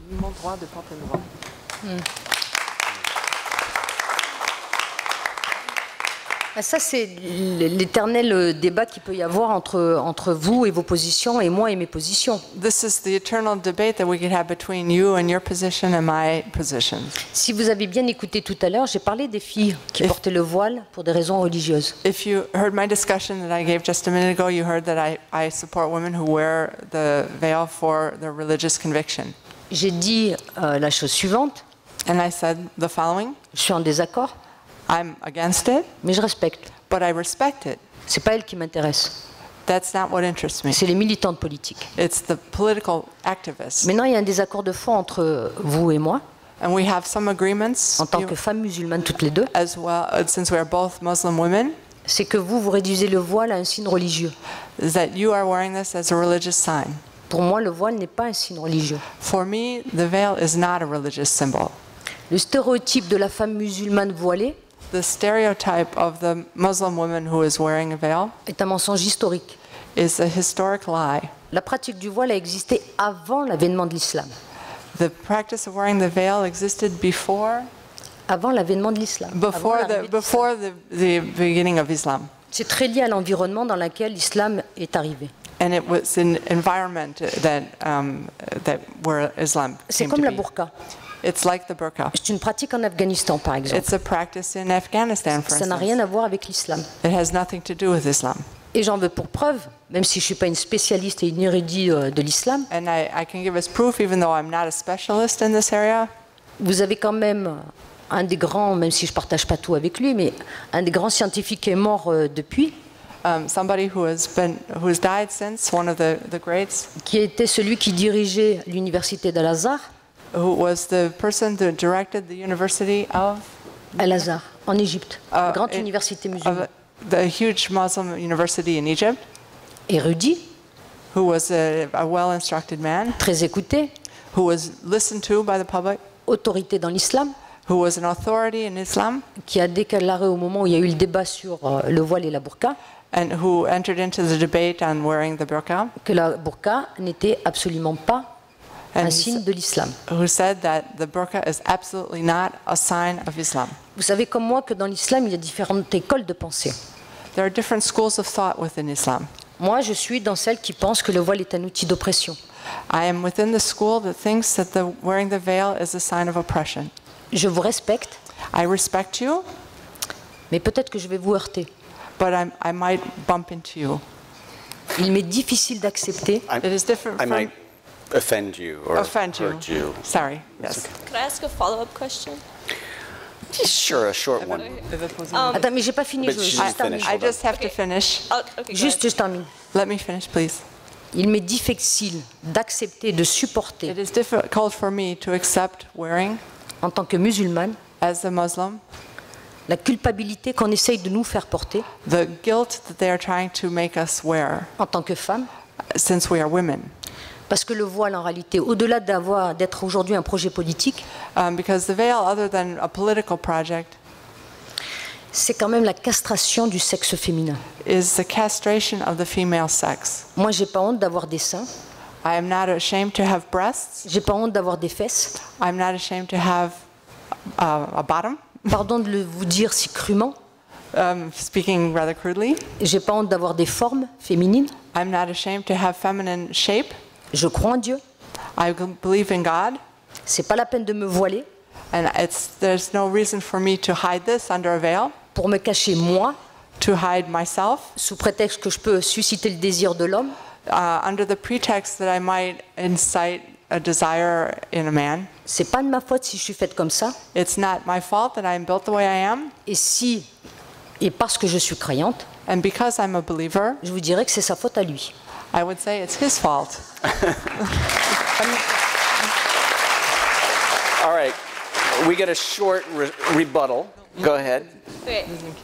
Ça, c'est l'éternel débat qu'il peut y avoir entre vous et vos positions et moi et mes positions. This is the eternal debate that we could have between you and your position and my position. Si vous avez bien écouté tout à l'heure, j'ai parlé des filles qui portaient le voile pour des raisons religieuses. If you heard my discussion that I gave just a minute ago, you heard that I support women who wear the veil for their religious conviction. J'ai dit la chose suivante. And I said the following. Je suis en désaccord. I'm against it, mais je respecte. But I respect it. C'est pas elle qui m'intéresse. That's not what interests me. C'est les militantes politiques. It's the political activists. Maintenant, il y a un désaccord de fond entre vous et moi. And we have some agreements. En tant que femmes musulmanes toutes les deux. As well, since we are both Muslim women. C'est que vous réduisez le voile à un signe religieux. Is that you are wearing this as a religious sign. Pour moi, le voile n'est pas un signe religieux. For me, the veil is not a religious symbol. Le stéréotype de la femme musulmane voilée. The stereotype of the Muslim woman who is wearing a veil est un mensonge historique. Is a historic lie. La pratique du voile a existé avant l'avènement de l'islam. The practice of wearing the veil existed before. Avant l'avènement de l'islam. Before the beginning of Islam. C'est très lié à l'environnement dans lequel l'islam est arrivé. And it was an environment that where Islam. C'est comme la burqa. It's like the burqa. C'est une pratique en Afghanistan, par exemple. It's a practice in Afghanistan, for Ça n'a instance. rien à voir avec l'islam. It has nothing to do with Islam. Et j'en veux pour preuve, même si je ne suis pas une spécialiste et une érudite de l'islam, And I can give us proof, even though I'm not a specialist in this area. vous avez quand même un des grands, même si je ne partage pas tout avec lui, mais un des grands scientifiques qui est mort depuis, Somebody who has died since, one of the greats, qui était celui qui dirigeait l'université d'Al-Azhar, who was the person that directed the University of Al-Azhar, en Égypte, la grande in- université musulmane, the huge Muslim university in Egypt, érudit, who was a well-instructed man, très écouté, who was listened to by the public, autorité dans l'islam, who was an authority in Islam, qui a déclaré au moment où il y a eu le débat sur le voile et la burqa, and who entered into the debate on wearing the burqa, que la burqa n'était absolument pas un and signe de l'islam. who said that the burqa is absolutely not a sign of Islam. Vous savez comme moi que dans l'islam, il y a différentes écoles de pensée. There are different schools of thought within Islam. Moi, je suis dans celle qui pense que le voile est un outil d'oppression. I am within the school that thinks that wearing the veil is a sign of oppression. Je vous respecte, I respect you, mais peut-être que je vais vous heurter. but I might bump into you. Il m'est difficile d'accepter It is different I from might offend you or offend you. hurt you. Sorry, yes. Could I ask a follow-up question? Sure, a short one. Attends, mais j'ai pas fini. But Je, she juste didn't termine. finish. I just have to finish. Oh, okay, go Juste, ahead. je termine. Let me finish, please. Il m'est difficile d'accepter, de supporter, It is difficult for me to accept wearing, en tant que musulmane, as a Muslim, la culpabilité qu'on essaye de nous faire porter, the guilt that they are trying to make us wear en tant que femme, since we are women. parce que le voile, en réalité, au-delà d'être aujourd'hui un projet politique, Because the veil, other than a political project, c'est quand même la castration du sexe féminin. is the castration of the female sex. Moi, j'ai pas honte d'avoir des seins, I am not ashamed to have breasts. j'ai pas honte d'avoir des fesses. I'm not ashamed to have a bottom, Pardon de vous dire si crûment, speaking rather crudely. j'ai pas honte d'avoir des formes féminines. I'm not ashamed to have feminine shape. Je crois en Dieu. I believe in God, C'est pas la peine de me voiler and there's no reason for me to hide this under a veil, pour me cacher moi, to hide myself, sous prétexte que je peux susciter le désir de l'homme. under the pretext that I might incite a desire in a man. C'est pas de ma faute si je suis faite comme ça. It's not my fault that I'm built the way I am, Et parce que je suis croyante, and because I'm a believer, je vous dirais que c'est sa faute à lui. I would say it's his fault. All right, we get a short rebuttal. Go ahead. Okay.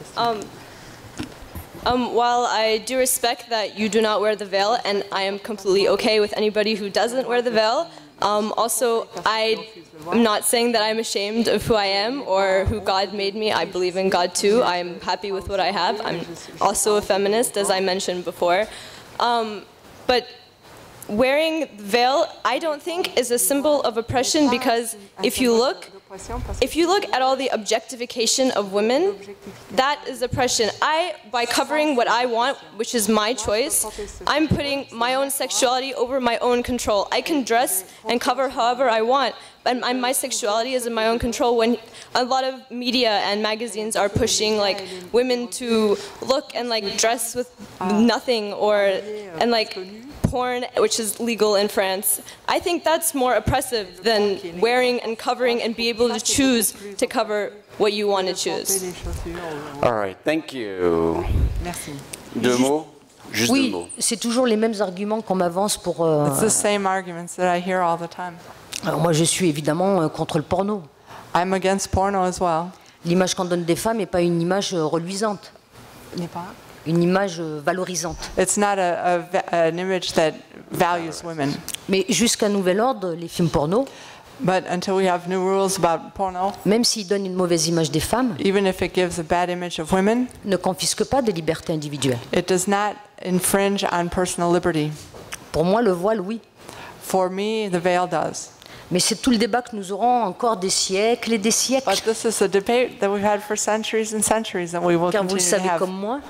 While I do respect that you do not wear the veil, and I am completely okay with anybody who doesn't wear the veil, also I am not saying that I'm ashamed of who I am or who God made me. I believe in God too. I'm happy with what I have. I'm also a feminist, as I mentioned before. But wearing the veil, I don't think, is a symbol of oppression, because if you look at all the objectification of women, that is oppression. By covering what I want, which is my choice, I'm putting my own sexuality over my own control. I can dress and cover however I want, but my sexuality is in my own control. When a lot of media and magazines are pushing like women to look and like dress with nothing, and like porn, which is legal in France, I think that's more oppressive than wearing and covering and be able to choose to cover what you want to choose. All right, thank you. Merci. Deux mots? Juste deux Oui, mots. c'est toujours les mêmes arguments qu'on m'avance pour... It's the same arguments that I hear all the time. Alors moi, je suis évidemment contre le porno. I'm against porno as well. L'image qu'on donne des femmes n'est pas une image reluisante, une image valorisante. It's not an image that values women. Mais jusqu'à nouvel ordre, les films porno, But until we have new rules about porno, même s'ils donnent une mauvaise image des femmes, even if it gives a bad image of women, ne confisquent pas des libertés individuelles. it does not infringe on personal liberty. Pour moi, le voile, oui. For me, the veil does. Mais c'est tout le débat que nous aurons encore des siècles et des siècles. But this is a debate that we've had for centuries and centuries, and we will Car vous continue le to savez have. comme moi,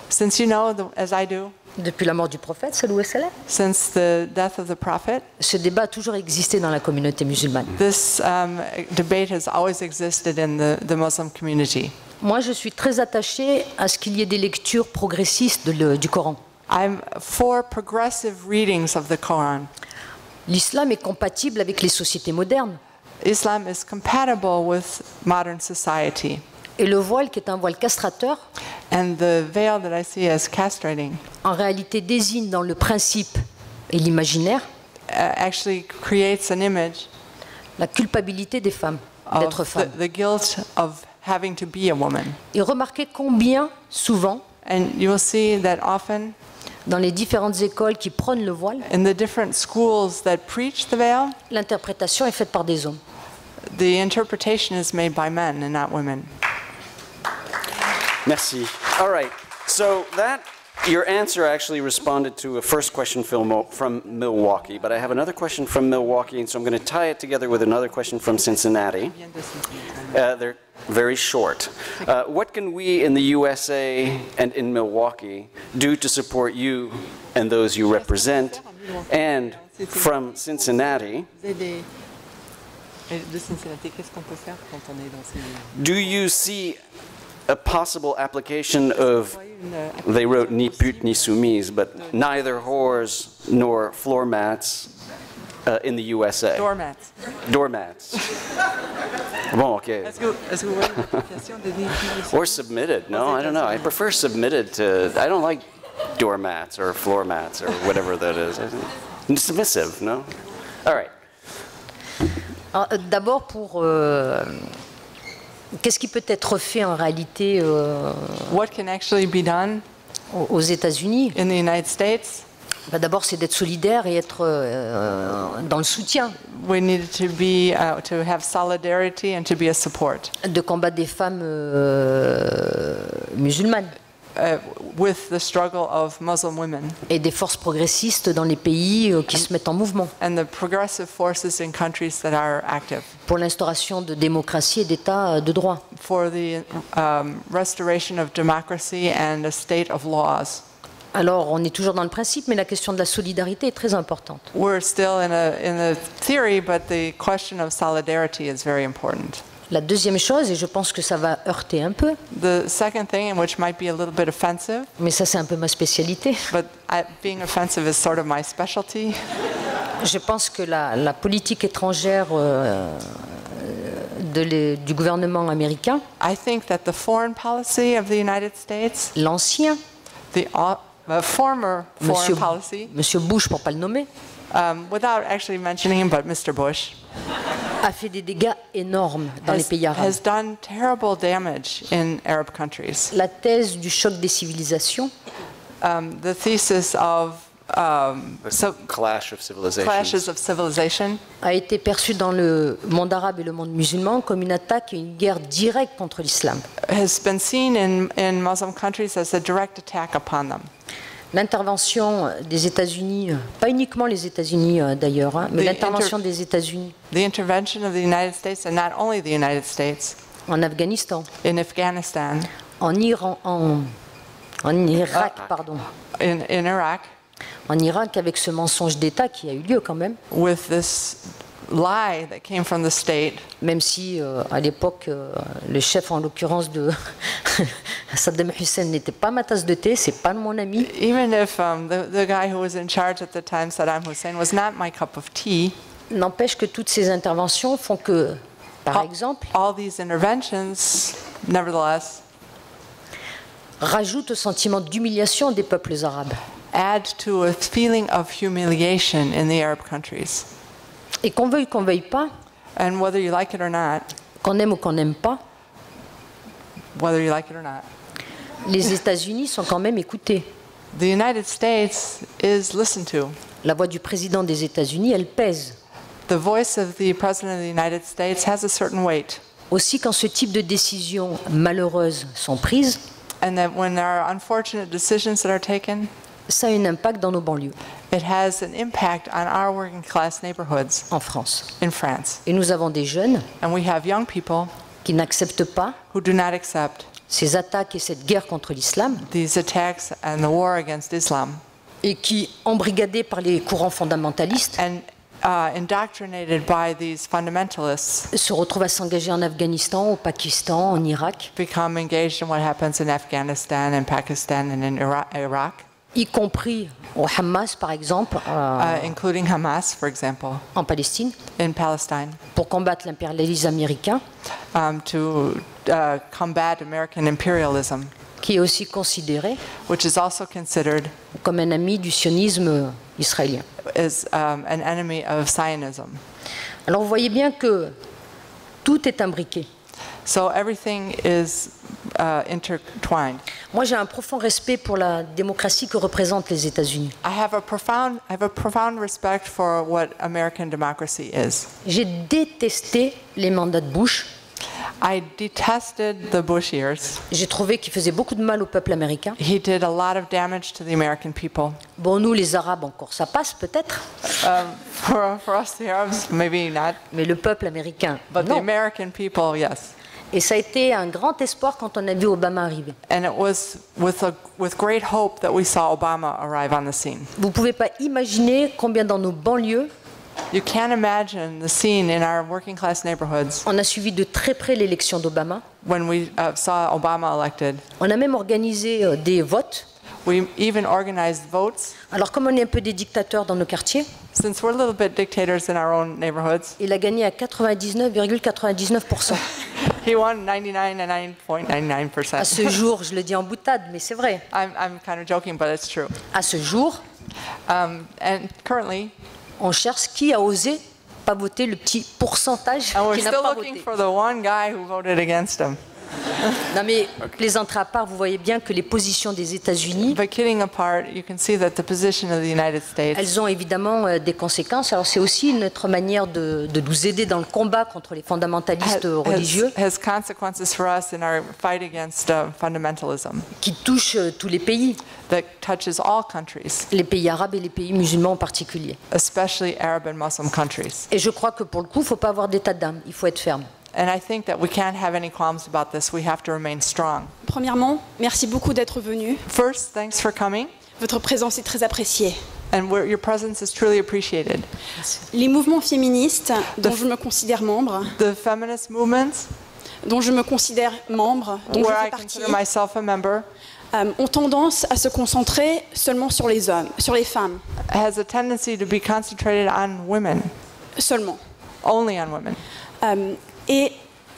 Since you know, as I do, depuis la mort du prophète, sallallahu alayhi wa sallam, since the death of the prophet, ce débat a toujours existé dans la communauté musulmane. this debate has always existed in the Muslim community. Moi, je suis très attachée à ce qu'il y ait des lectures progressistes du Coran. I'm for progressive readings of the Quran. L'islam est compatible avec les sociétés modernes. Islam is compatible with modern society. Et le voile, qui est un voile castrateur, And the veil that I see as castrating en réalité désigne dans le principe et l'imaginaire actually creates an image la culpabilité des femmes d'être of femmes. the guilt of having to be a woman. Et remarquez combien, souvent, And you will see that often dans les différentes écoles qui prônent le voile, in the different schools that preach the veil, l'interprétation est faite par des hommes. the interpretation is made by men and not women. Merci. All right. So your answer actually responded to a first question from Milwaukee, but I have another question from Milwaukee, and so I'm going to tie it together with another question from Cincinnati. They're very short. What can we in the USA and in Milwaukee do to support you and those you represent? And from Cincinnati, do you see a possible application of, they wrote ni pute ni soumise, but neither whores nor floor mats in the USA? Doormats. Doormats. Bon, okay. Est-ce que vous voyez l'application de ni pute ni soumise? Or submitted. No, I don't know. I prefer submitted to, I don't like doormats or floor mats or whatever that is. Submissive, no? All right. D'abord pour... qu'est-ce qui peut être fait en réalité What can actually be done aux États-Unis? in the United States? D'abord, c'est d'être solidaire et être dans le soutien. We need to be to have solidarity and to be a support De combattre des femmes musulmanes with the struggle of Muslim women et des forces progressistes dans les pays qui se mettent en mouvement and the progressive forces in countries that are active pour l'instauration de démocratie et d'état de droit. for the restoration of democracy and a state of laws. Alors, on est toujours dans le principe, mais la question de la solidarité est très importante. We're still in a theory, but the question of solidarity is very important. La deuxième chose, et je pense que ça va heurter un peu, The second thing, and which might be a little bit offensive, mais ça c'est un peu ma spécialité, but being offensive is sort of my specialty. je pense que la politique étrangère du gouvernement américain, I think that the foreign policy of the United States, l'ancien, the former foreign policy, Monsieur Bush pour pas le nommer, without actually mentioning him, but Mr. Bush, a fait des dégâts énormes dans les pays arabes. has done terrible damage in Arab countries. La thèse du choc des civilisations, The thesis of Clash of civilizations. clashes of civilization a été perçue dans le monde arabe et le monde musulman comme une attaque et une guerre directe contre l'islam. has been seen in Muslim countries as a direct attack upon them. L'intervention des États-Unis, pas uniquement les États-Unis d'ailleurs, mais The l'intervention des États-Unis The intervention of the United States, and not only the United States, en Afghanistan, in Afghanistan, en Iran, en Irak, pardon, in Iraq, en Irak avec ce mensonge d'État qui a eu lieu quand même, with this lie that came from the state, même si à l'époque le chef en l'occurrence de Saddam Hussein n'était pas ma tasse de thé, c'est pas mon ami. even if the guy who was in charge at the time, Saddam Hussein, was not my cup of tea. N'empêche que toutes ces interventions font que, par exemple, All these interventions, nevertheless, rajoutent au sentiment d'humiliation des peuples arabes. add to a feeling of humiliation in the Arab countries. Et qu'on veuille pas, And whether you like it or not, qu'on aime ou qu'on n'aime pas, whether you like it or not, les États-Unis sont quand même écoutés. the United States is listened to. La voix du président des États-Unis, elle pèse. The voice of the President of the United States has a certain weight. Aussi, quand ce type de décisions malheureuses sont prises, And that when there are unfortunate decisions that are taken, ça a un impact dans nos banlieues, it has an impact on our working class neighborhoods en France. in France. Et nous avons des jeunes And we have young people qui n'acceptent pas who do not accept ces attaques et cette guerre contre l'islam, these attacks and the war against Islam, et qui, embrigadés par les courants fondamentalistes, and indoctrinated by these fundamentalists, se retrouvent à s'engager en Afghanistan, au Pakistan, en Irak, become engaged in what happens in Afghanistan and Pakistan and in Iraq, y compris au Hamas, par exemple, including Hamas, for example, en Palestine, in Palestine, pour combattre l'impérialisme américain, to combat American imperialism, qui est aussi considéré which is also considered comme un ami du sionisme israélien. as an enemy of Zionism. Alors vous voyez bien que tout est imbriqué. So everything is intertwined. Moi, j'ai un profond respect pour la démocratie que représentent les États-Unis. I have a profound respect for what American democracy is. J'ai détesté les mandats de Bush. I detested the Bush years. J'ai trouvé qu'il faisait beaucoup de mal au peuple américain. He did a lot of damage to the American people. Bon, nous, les Arabes, encore, ça passe peut-être, For us, the Arabs, maybe not, mais le peuple américain, but the non. American people, yes. Et ça a été un grand espoir quand on a vu Obama arriver. And it was with great hope that we saw Obama arrive on the scene. Vous ne pouvez pas imaginer combien dans nos banlieues, You can't imagine the scene in our working class neighborhoods on a suivi de très près l'élection d'Obama. when we saw Obama elected. On a même organisé des votes. We even organized votes. Alors comme on est un peu des dictateurs dans nos quartiers, Since we're a little bit dictators in our own neighborhoods, il a gagné à 99,99%. he won 99.99%. À ce jour, je le dis en boutade, mais c'est vrai. I'm kind of joking, but it's true. À ce jour, And currently, on cherche qui a osé pas voter le petit pourcentage and we're qui n'a still pas looking voté. for the one guy who voted against him. Non mais, plaisanterie à part, vous voyez bien que les positions des États-Unis, But kidding apart, you can see that the position of the United States elles ont évidemment des conséquences. Alors c'est aussi notre manière de nous aider dans le combat contre les fondamentalistes religieux has consequences for us in our fight against fundamentalism qui touchent tous les pays, that touches all countries, les pays arabes et les pays musulmans en particulier. especially Arab and Muslim countries. Et je crois que pour le coup, il ne faut pas avoir d'état d'âme, il faut être ferme. And I think that we can't have any qualms about this. We have to remain strong. Premièrement, merci beaucoup d'être venu. First, thanks for coming, Votre présence est très appréciée. and your presence is truly appreciated. Les mouvements féministes dont je me considère membre, The feminist movements, dont je me considère membre, dont je where fais I partie, consider myself a member, ont tendance à se concentrer seulement sur les hommes, sur les femmes, has a tendency to be concentrated on women, seulement. only on women. Et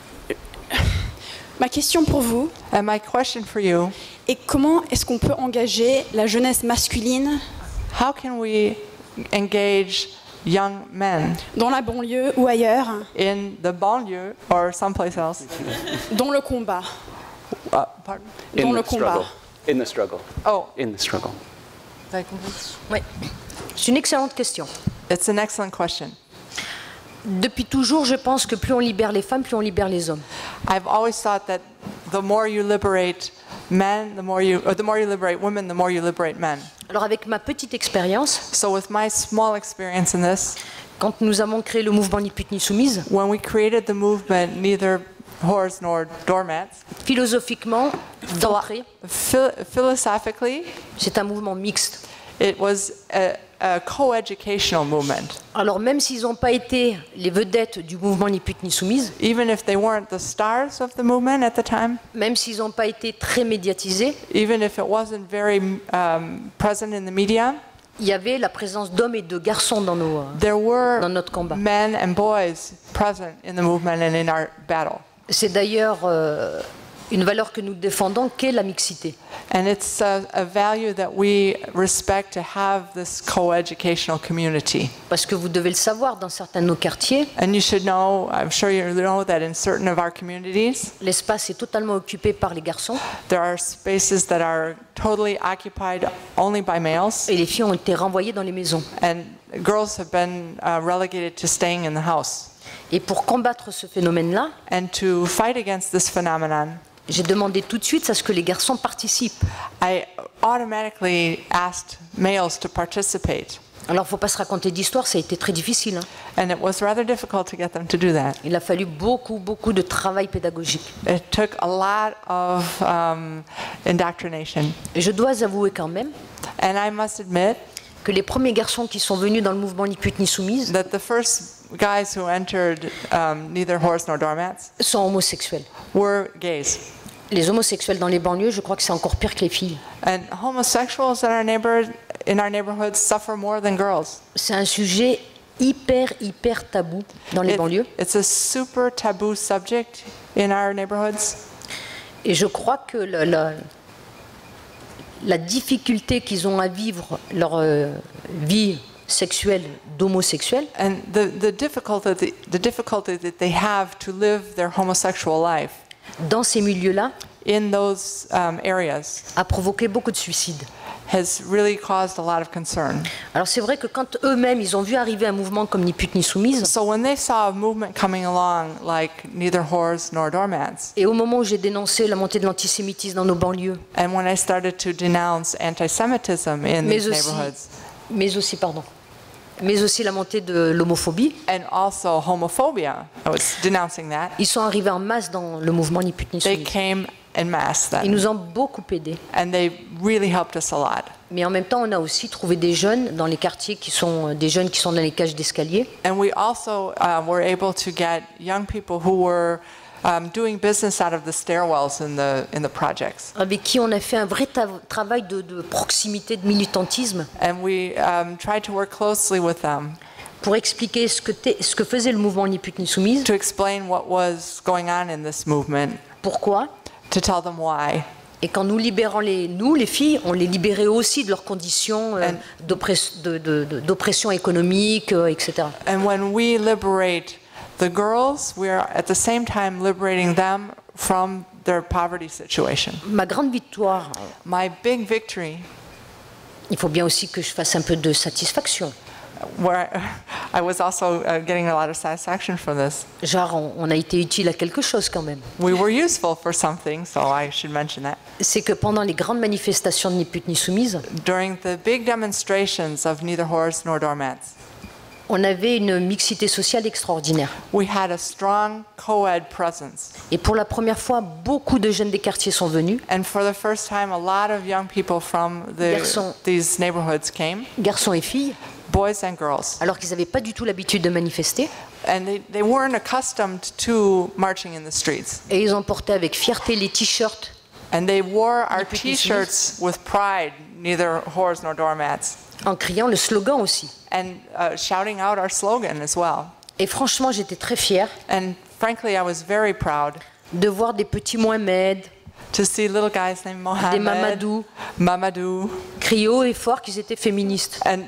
ma question pour vous And my question for you, est comment est-ce qu'on peut engager la jeunesse masculine how can we engage young men dans la banlieue ou ailleurs in the banlieue or someplace else? dans le combat, Pardon? dans le combat. In the struggle. Oh, In the struggle. Oui. C'est une excellente question. it's an excellent question. Depuis toujours, je pense que plus on libère les femmes, plus on libère les hommes. I've always thought that the more you liberate men, the more you liberate women, the more you liberate men. Alors avec ma petite expérience, So with my small experience in this, quand nous avons créé le mouvement Ni pute ni soumise, when we created the movement Neither Whores Nor Doormats, philosophiquement, d'entrée, philosophically, c'est un mouvement mixte. it was a co-educational movement. Alors même s'ils n'ont pas été les vedettes du mouvement Ni pute ni soumise, Even if they weren't the stars of the movement at the time, même s'ils n'ont pas été très médiatisés, even if it wasn't very present in the media, il y avait la présence d'hommes et de garçons dans there were dans notre combat. men and boys present in the movement and in our battle. C'est d'ailleurs une valeur que nous défendons, qu'est la mixité. And it's a value that we respect, to have this co-educational community. Parce que vous devez le savoir, dans certains de nos quartiers, And you should know, I'm sure you know, that in certain of our communities, l'espace est totalement occupé par les garçons there are spaces that are totally occupied only by males, et les filles ont été renvoyées dans les maisons. and girls have been relegated to staying in the house. Et pour combattre ce phénomène-là, And to fight against this phenomenon, j'ai demandé tout de suite à ce que les garçons participent. I automatically asked males to participate. Alors, il ne faut pas se raconter d'histoire, ça a été très difficile. Hein. And it was rather difficult to get them to do that. Il a fallu beaucoup de travail pédagogique. It took a lot of indoctrination. Et je dois avouer quand même And I must admit que les premiers garçons qui sont venus dans le mouvement Ni pute ni soumise that the first guys who entered Neither Horse Nor Doormats sont homosexuels. were gays. Les homosexuels dans les banlieues, je crois que c'est encore pire que les filles. And homosexuals in our neighborhoods suffer more than girls. C'est un sujet hyper tabou dans les banlieues. It's a super taboo subject in our neighborhoods. Et je crois que la difficulté qu'ils ont à vivre leur vie sexuelle d'homosexuels, And the difficulty that they have to live their homosexual life dans ces milieux-là, in those areas a provoqué beaucoup de suicides. has really caused a lot of concern. Alors c'est vrai que quand eux-mêmes, ils ont vu arriver un mouvement comme Ni pute ni soumise, So when they saw a movement coming along like Neither Whores Nor Doormats, et au moment où j'ai dénoncé la montée de l'antisémitisme dans nos banlieues, and when I started to denounce anti-Semitism in mais these aussi, neighborhoods, mais aussi la montée de l'homophobie, and also homophobia, I was denouncing that, ils sont arrivés en masse dans le mouvement Ni pute ni they soumise. came en masse Ils then, nous ont beaucoup aidés. and they really helped us a lot. Mais en même temps, on a aussi trouvé des jeunes dans les quartiers qui sont des jeunes qui sont dans les cages d'escalier. And we also were able to get young people who were doing business out of the stairwells in the projects. Avec qui on a fait un vrai travail de proximité, de militantisme, And we tried to work closely with them pour expliquer ce que faisait le mouvement Ni pute ni soumise, to explain what was going on in this movement, pourquoi. to tell them why. Et quand nous libérons les filles, on les libérait aussi de leurs conditions d'oppression économique, etc. And when we liberate the girls, we are at the same time liberating them from their poverty situation. Ma grande victoire, My big victory, il faut bien aussi que je fasse un peu de satisfaction. where I was also getting a lot of satisfaction from this. Genre, on a été utile à quelque chose quand même. We were useful for something, so I should mention that. C'est que pendant les grandes manifestations de Ni pute ni soumise, During the big demonstrations of Neither Whores Nor Doormats, on avait une mixité sociale extraordinaire. we had a strong co-ed presence. Et pour la première fois, beaucoup de jeunes des quartiers sont venus, And for the first time, a lot of young people from Garçons. these neighborhoods came, garçons et filles, boys and girls. alors qu'ils n'avaient pas du tout l'habitude de manifester. And they weren't accustomed to marching in the streets. Et ils ont porté avec fierté les t-shirts And they wore our pute ni t-shirts with pride, Neither Whores Nor Doormats, en criant le slogan aussi. and shouting out our slogan as well. Et franchement, j'étais très fière And frankly, I was very proud de voir des petits Mohamed, to see little guys named des Mohammed, Mamadou, Mamadou, crier haut et fort qu'ils étaient féministes. and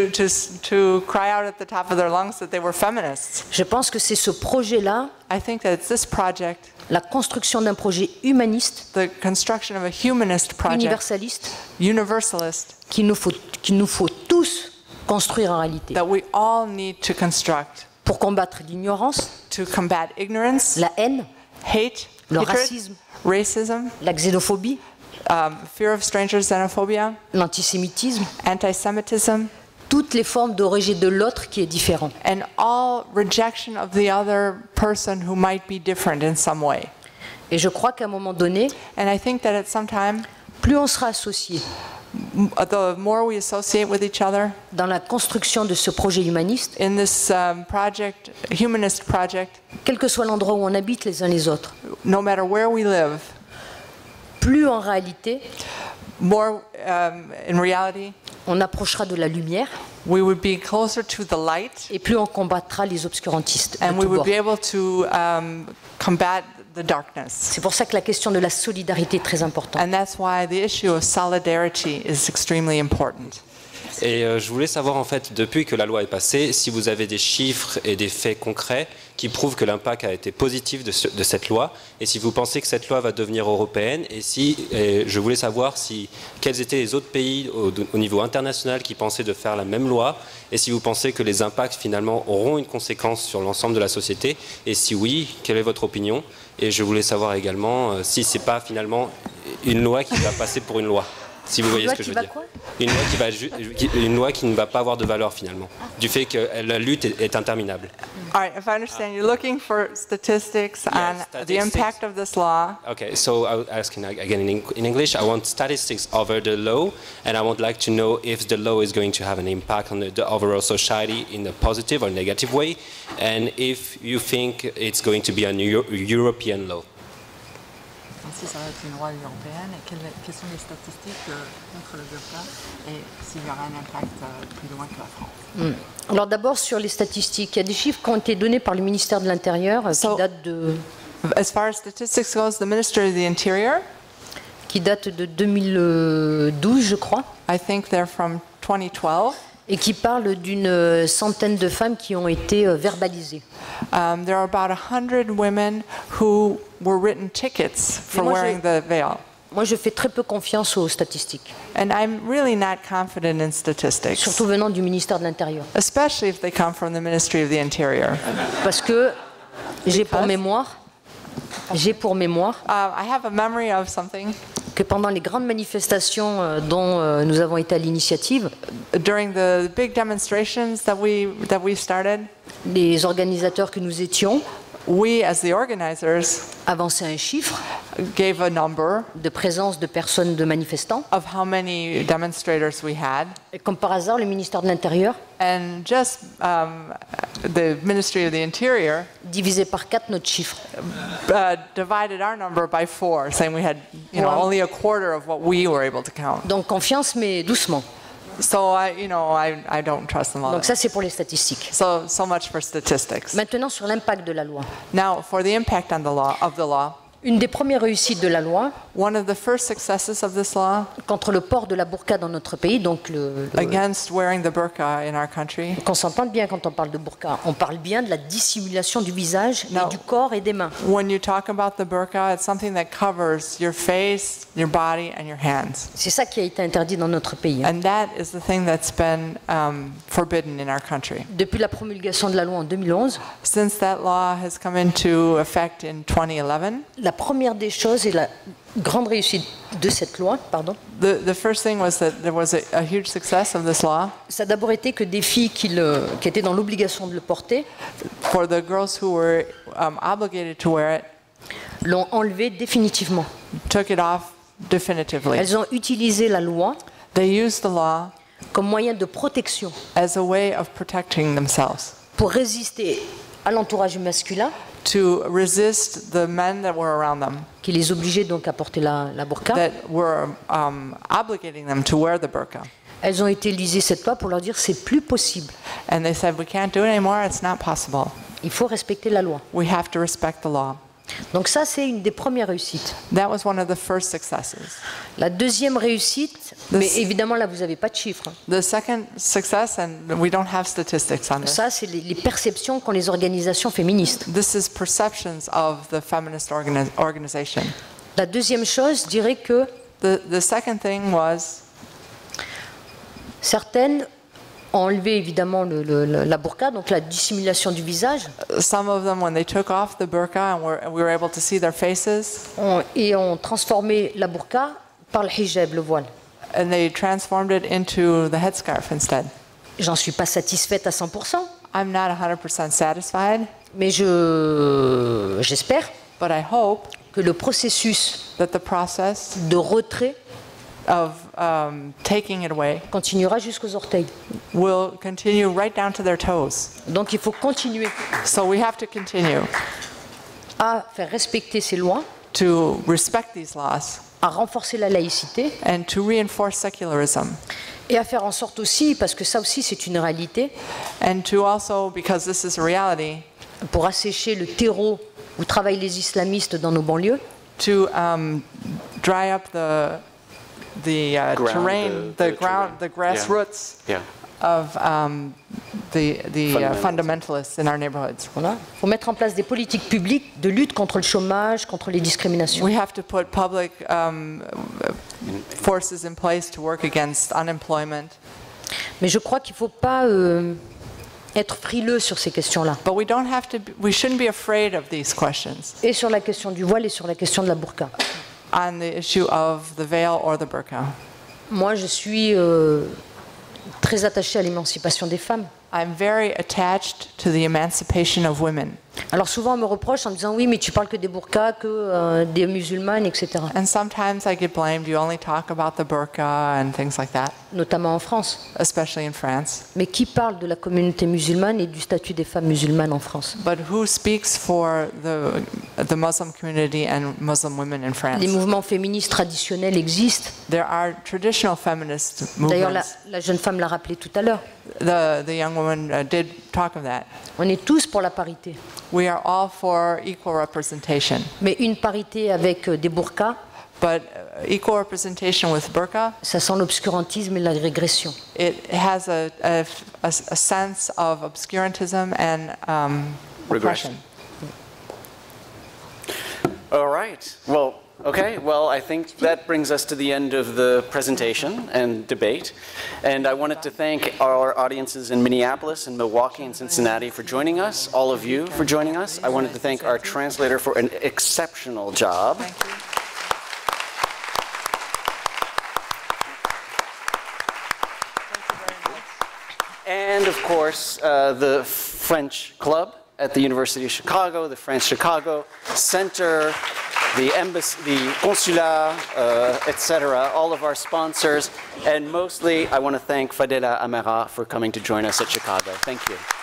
to cry out at the top of their lungs that they were feminists. Je pense que c'est ce projet-là, I think that it's this project, la construction d'un projet humaniste, the construction of a humanist project, universaliste, universalist, qu'il nous faut tous construire en réalité. that we all need to construct Pour combattre l'ignorance, to combat ignorance, la haine, hate, le hatred, racisme, racism, la xénophobie, fear of strangers, xenophobia, l'antisémitisme, anti-Semitism, toutes les formes de rejet de l'autre qui est différent. and all rejection of the other person who might be different in some way. Et je crois qu'à un moment donné, And I think that at some time, plus on sera associé the more we associate with each other dans la construction de ce projet humaniste, in this project, humanist project, quel que soit l'endroit où on habite les uns les autres, no matter where we live, plus en réalité more in reality, on approchera de la lumière we would be closer to the light, et plus on combattra les obscurantistes de and we tous would bords. be able to combat the darkness. C'est pour ça que la question de la solidarité est très importante. And that's why the issue of solidarity is extremely important. Et je voulais savoir en fait, depuis que la loi est passée, si vous avez des chiffres et des faits concrets qui prouvent que l'impact a été positif de cette loi, et si vous pensez que cette loi va devenir européenne, et je voulais savoir quels étaient les autres pays au niveau international qui pensaient de faire la même loi, et si vous pensez que les impacts finalement auront une conséquence sur l'ensemble de la société, et si oui, quelle est votre opinion? Et je voulais savoir également si c'est pas finalement une loi qui va passer pour une loi. Si vous voyez ce que je veux dire. Une loi qui ne va pas avoir de valeur finalement, du fait que la lutte est interminable. All right, if I understand, you're looking for statistics on the impact of this law. Okay, so I'm asking again in English. I want statistics over the law, and I would like to know if the law is going to have an impact on the overall society in a positive or negative way, and if you think it's going to be a European law. Si ça va être une loi européenne, et quelles sont les statistiques contre le burqa et s'il y aura un impact plus loin que la France? Alors d'abord sur les statistiques, il y a des chiffres qui ont été donnés par le ministère de l'Intérieur qui datent de... As far as statistics goes, the Ministry of the Interior, qui datent de 2012, je crois. I think they're from 2012. Et qui parlent d'une centaine de femmes qui ont été verbalisées. There are about 100 women who were written tickets for wearing the veil. Moi, je fais très peu confiance aux statistiques. And I'm really not confident in statistics. Surtout venant du ministère de l'Intérieur. Especially if they come from the Ministry of the Interior. Parce que j'ai pour mémoire, I have a memory of something. Que pendant les grandes manifestations dont nous avons été à l'initiative, during the big demonstrations that we started, les organisateurs que nous étions, we as the organizers, avançaient un chiffre, gave a number de présence de personnes, de manifestants, of how many demonstrators we had. Et comme par hasard, le ministère de l'Intérieur, and just the Ministry of the Interior, divisé par 4 notre chiffre, divided our number by 4, saying we had only a quarter of what we were able to count. Donc confiance, mais doucement. So I don't trust them all. Donc ça c'est pour les statistiques. So much for statistics. Maintenant sur l'impact de la loi. Now for the impact on the law. Une des premières réussites de la loi, one of the first successes of this law, contre le port de la burqa dans notre pays, donc against wearing the burqa in our country. Qu'on s'entende bien quand on parle de burqa, on parle bien de la dissimulation du visage, et du corps et des mains. When you talk about the burqa, it's something that covers your face, your body, and your hands. C'est ça qui a été interdit dans notre pays. And that is the thing that's been forbidden in our country. Depuis la promulgation de la loi en 2011, since that law has come into effect in 2011. La première des choses et la grande réussite de cette loi, the first thing was that there was a huge success of this law. Ça a d'abord été que des filles qui étaient dans l'obligation de le porter, for the girls who were obligated to wear it, l'ont enlevé définitivement. Took it off definitively. Elles ont utilisé la loi. They used the law comme moyen de protection. As a way of protecting themselves. Pour résister à l'entourage masculin. To resist the men that were around them. Qui les obligeaient donc à porter la burqa. That were obligating them to wear the burqa. Elles ont utilisé cette loi pour leur dire c'est plus possible. And they said we can't do it anymore. It's not possible. Il faut respecter la loi. We have to respect the law. Donc ça c'est une des premières réussites. That was one of the first successes. La deuxième réussite, mais évidemment là vous n'avez pas de chiffres. The second success, and we don't have statistics on this. Ça c'est les perceptions qu'ont les organisations féministes. This is perceptions of the feminist organization. La deuxième chose, je dirais que the second thing was certaines ont enlevé évidemment la burqa, donc la dissimulation du visage. Some of them, when they took off the burqa and we were able to see their faces, et ont transformé la burqa par le hijab, le voile. And they transformed it into the headscarf instead. J'en suis pas satisfaite à 100%. I'm not 100% satisfied. Mais j'espère but I hope que le processus that the process de retrait of taking it away continuera jusqu'aux orteils. Will continue right down to their toes. Donc il faut continuer. So we have to continue à faire respecter ces lois, to respect these laws, à renforcer la laïcité, and to reinforce secularism. Et à faire en sorte aussi, parce que ça aussi c'est une réalité, and to also, because this is a reality, pour assécher le terreau où travaillent les islamistes dans nos banlieues, to dry up the terrain, the grassroots of the fundamentalists in our neighborhoods. Voilà. Il faut mettre en place des politiques publiques de lutte contre le chômage, contre les discriminations. We have to put public forces in place to work against unemployment. Mais je crois qu'il ne faut pas être frileux sur ces questions-là. But we shouldn't be afraid of these questions. Et sur la question du voile et sur la question de la burqa. On the issue of the veil or the burqa. Moi, je suis très attachée à l'émancipation des femmes. I'm very attached to the emancipation of women. Alors souvent on me reproche en me disant oui mais tu parles que des burqas, que des musulmanes, etc. And sometimes I get blamed, you only talk about the burqa and things like that. Notamment en France. Especially in France. Mais qui parle de la communauté musulmane et du statut des femmes musulmanes en France? But who speaks for the Muslim community and Muslim women in France? Les mouvements féministes traditionnels existent. There are traditional feminist movements. D'ailleurs la jeune femme l'a rappelé tout à l'heure. The young woman did talk of that. On est tous pour la parité. We are all for equal representation. Mais une parité avec des burqas, but equal representation with burqa, ça sent l'obscurantisme et la régression. It has a sense of obscurantism and repression. All right. Well, okay. Well, I think that brings us to the end of the presentation and debate. And I wanted to thank our audiences in Minneapolis and Milwaukee and Cincinnati for joining us, all of you for joining us. I wanted to thank our translator for an exceptional job. Thank you. And of course, the French Club at the University of Chicago, the France Chicago Center, the embassy, the consulat, etc., all of our sponsors. And mostly, I want to thank Fadela Amara for coming to join us at Chicago. Thank you.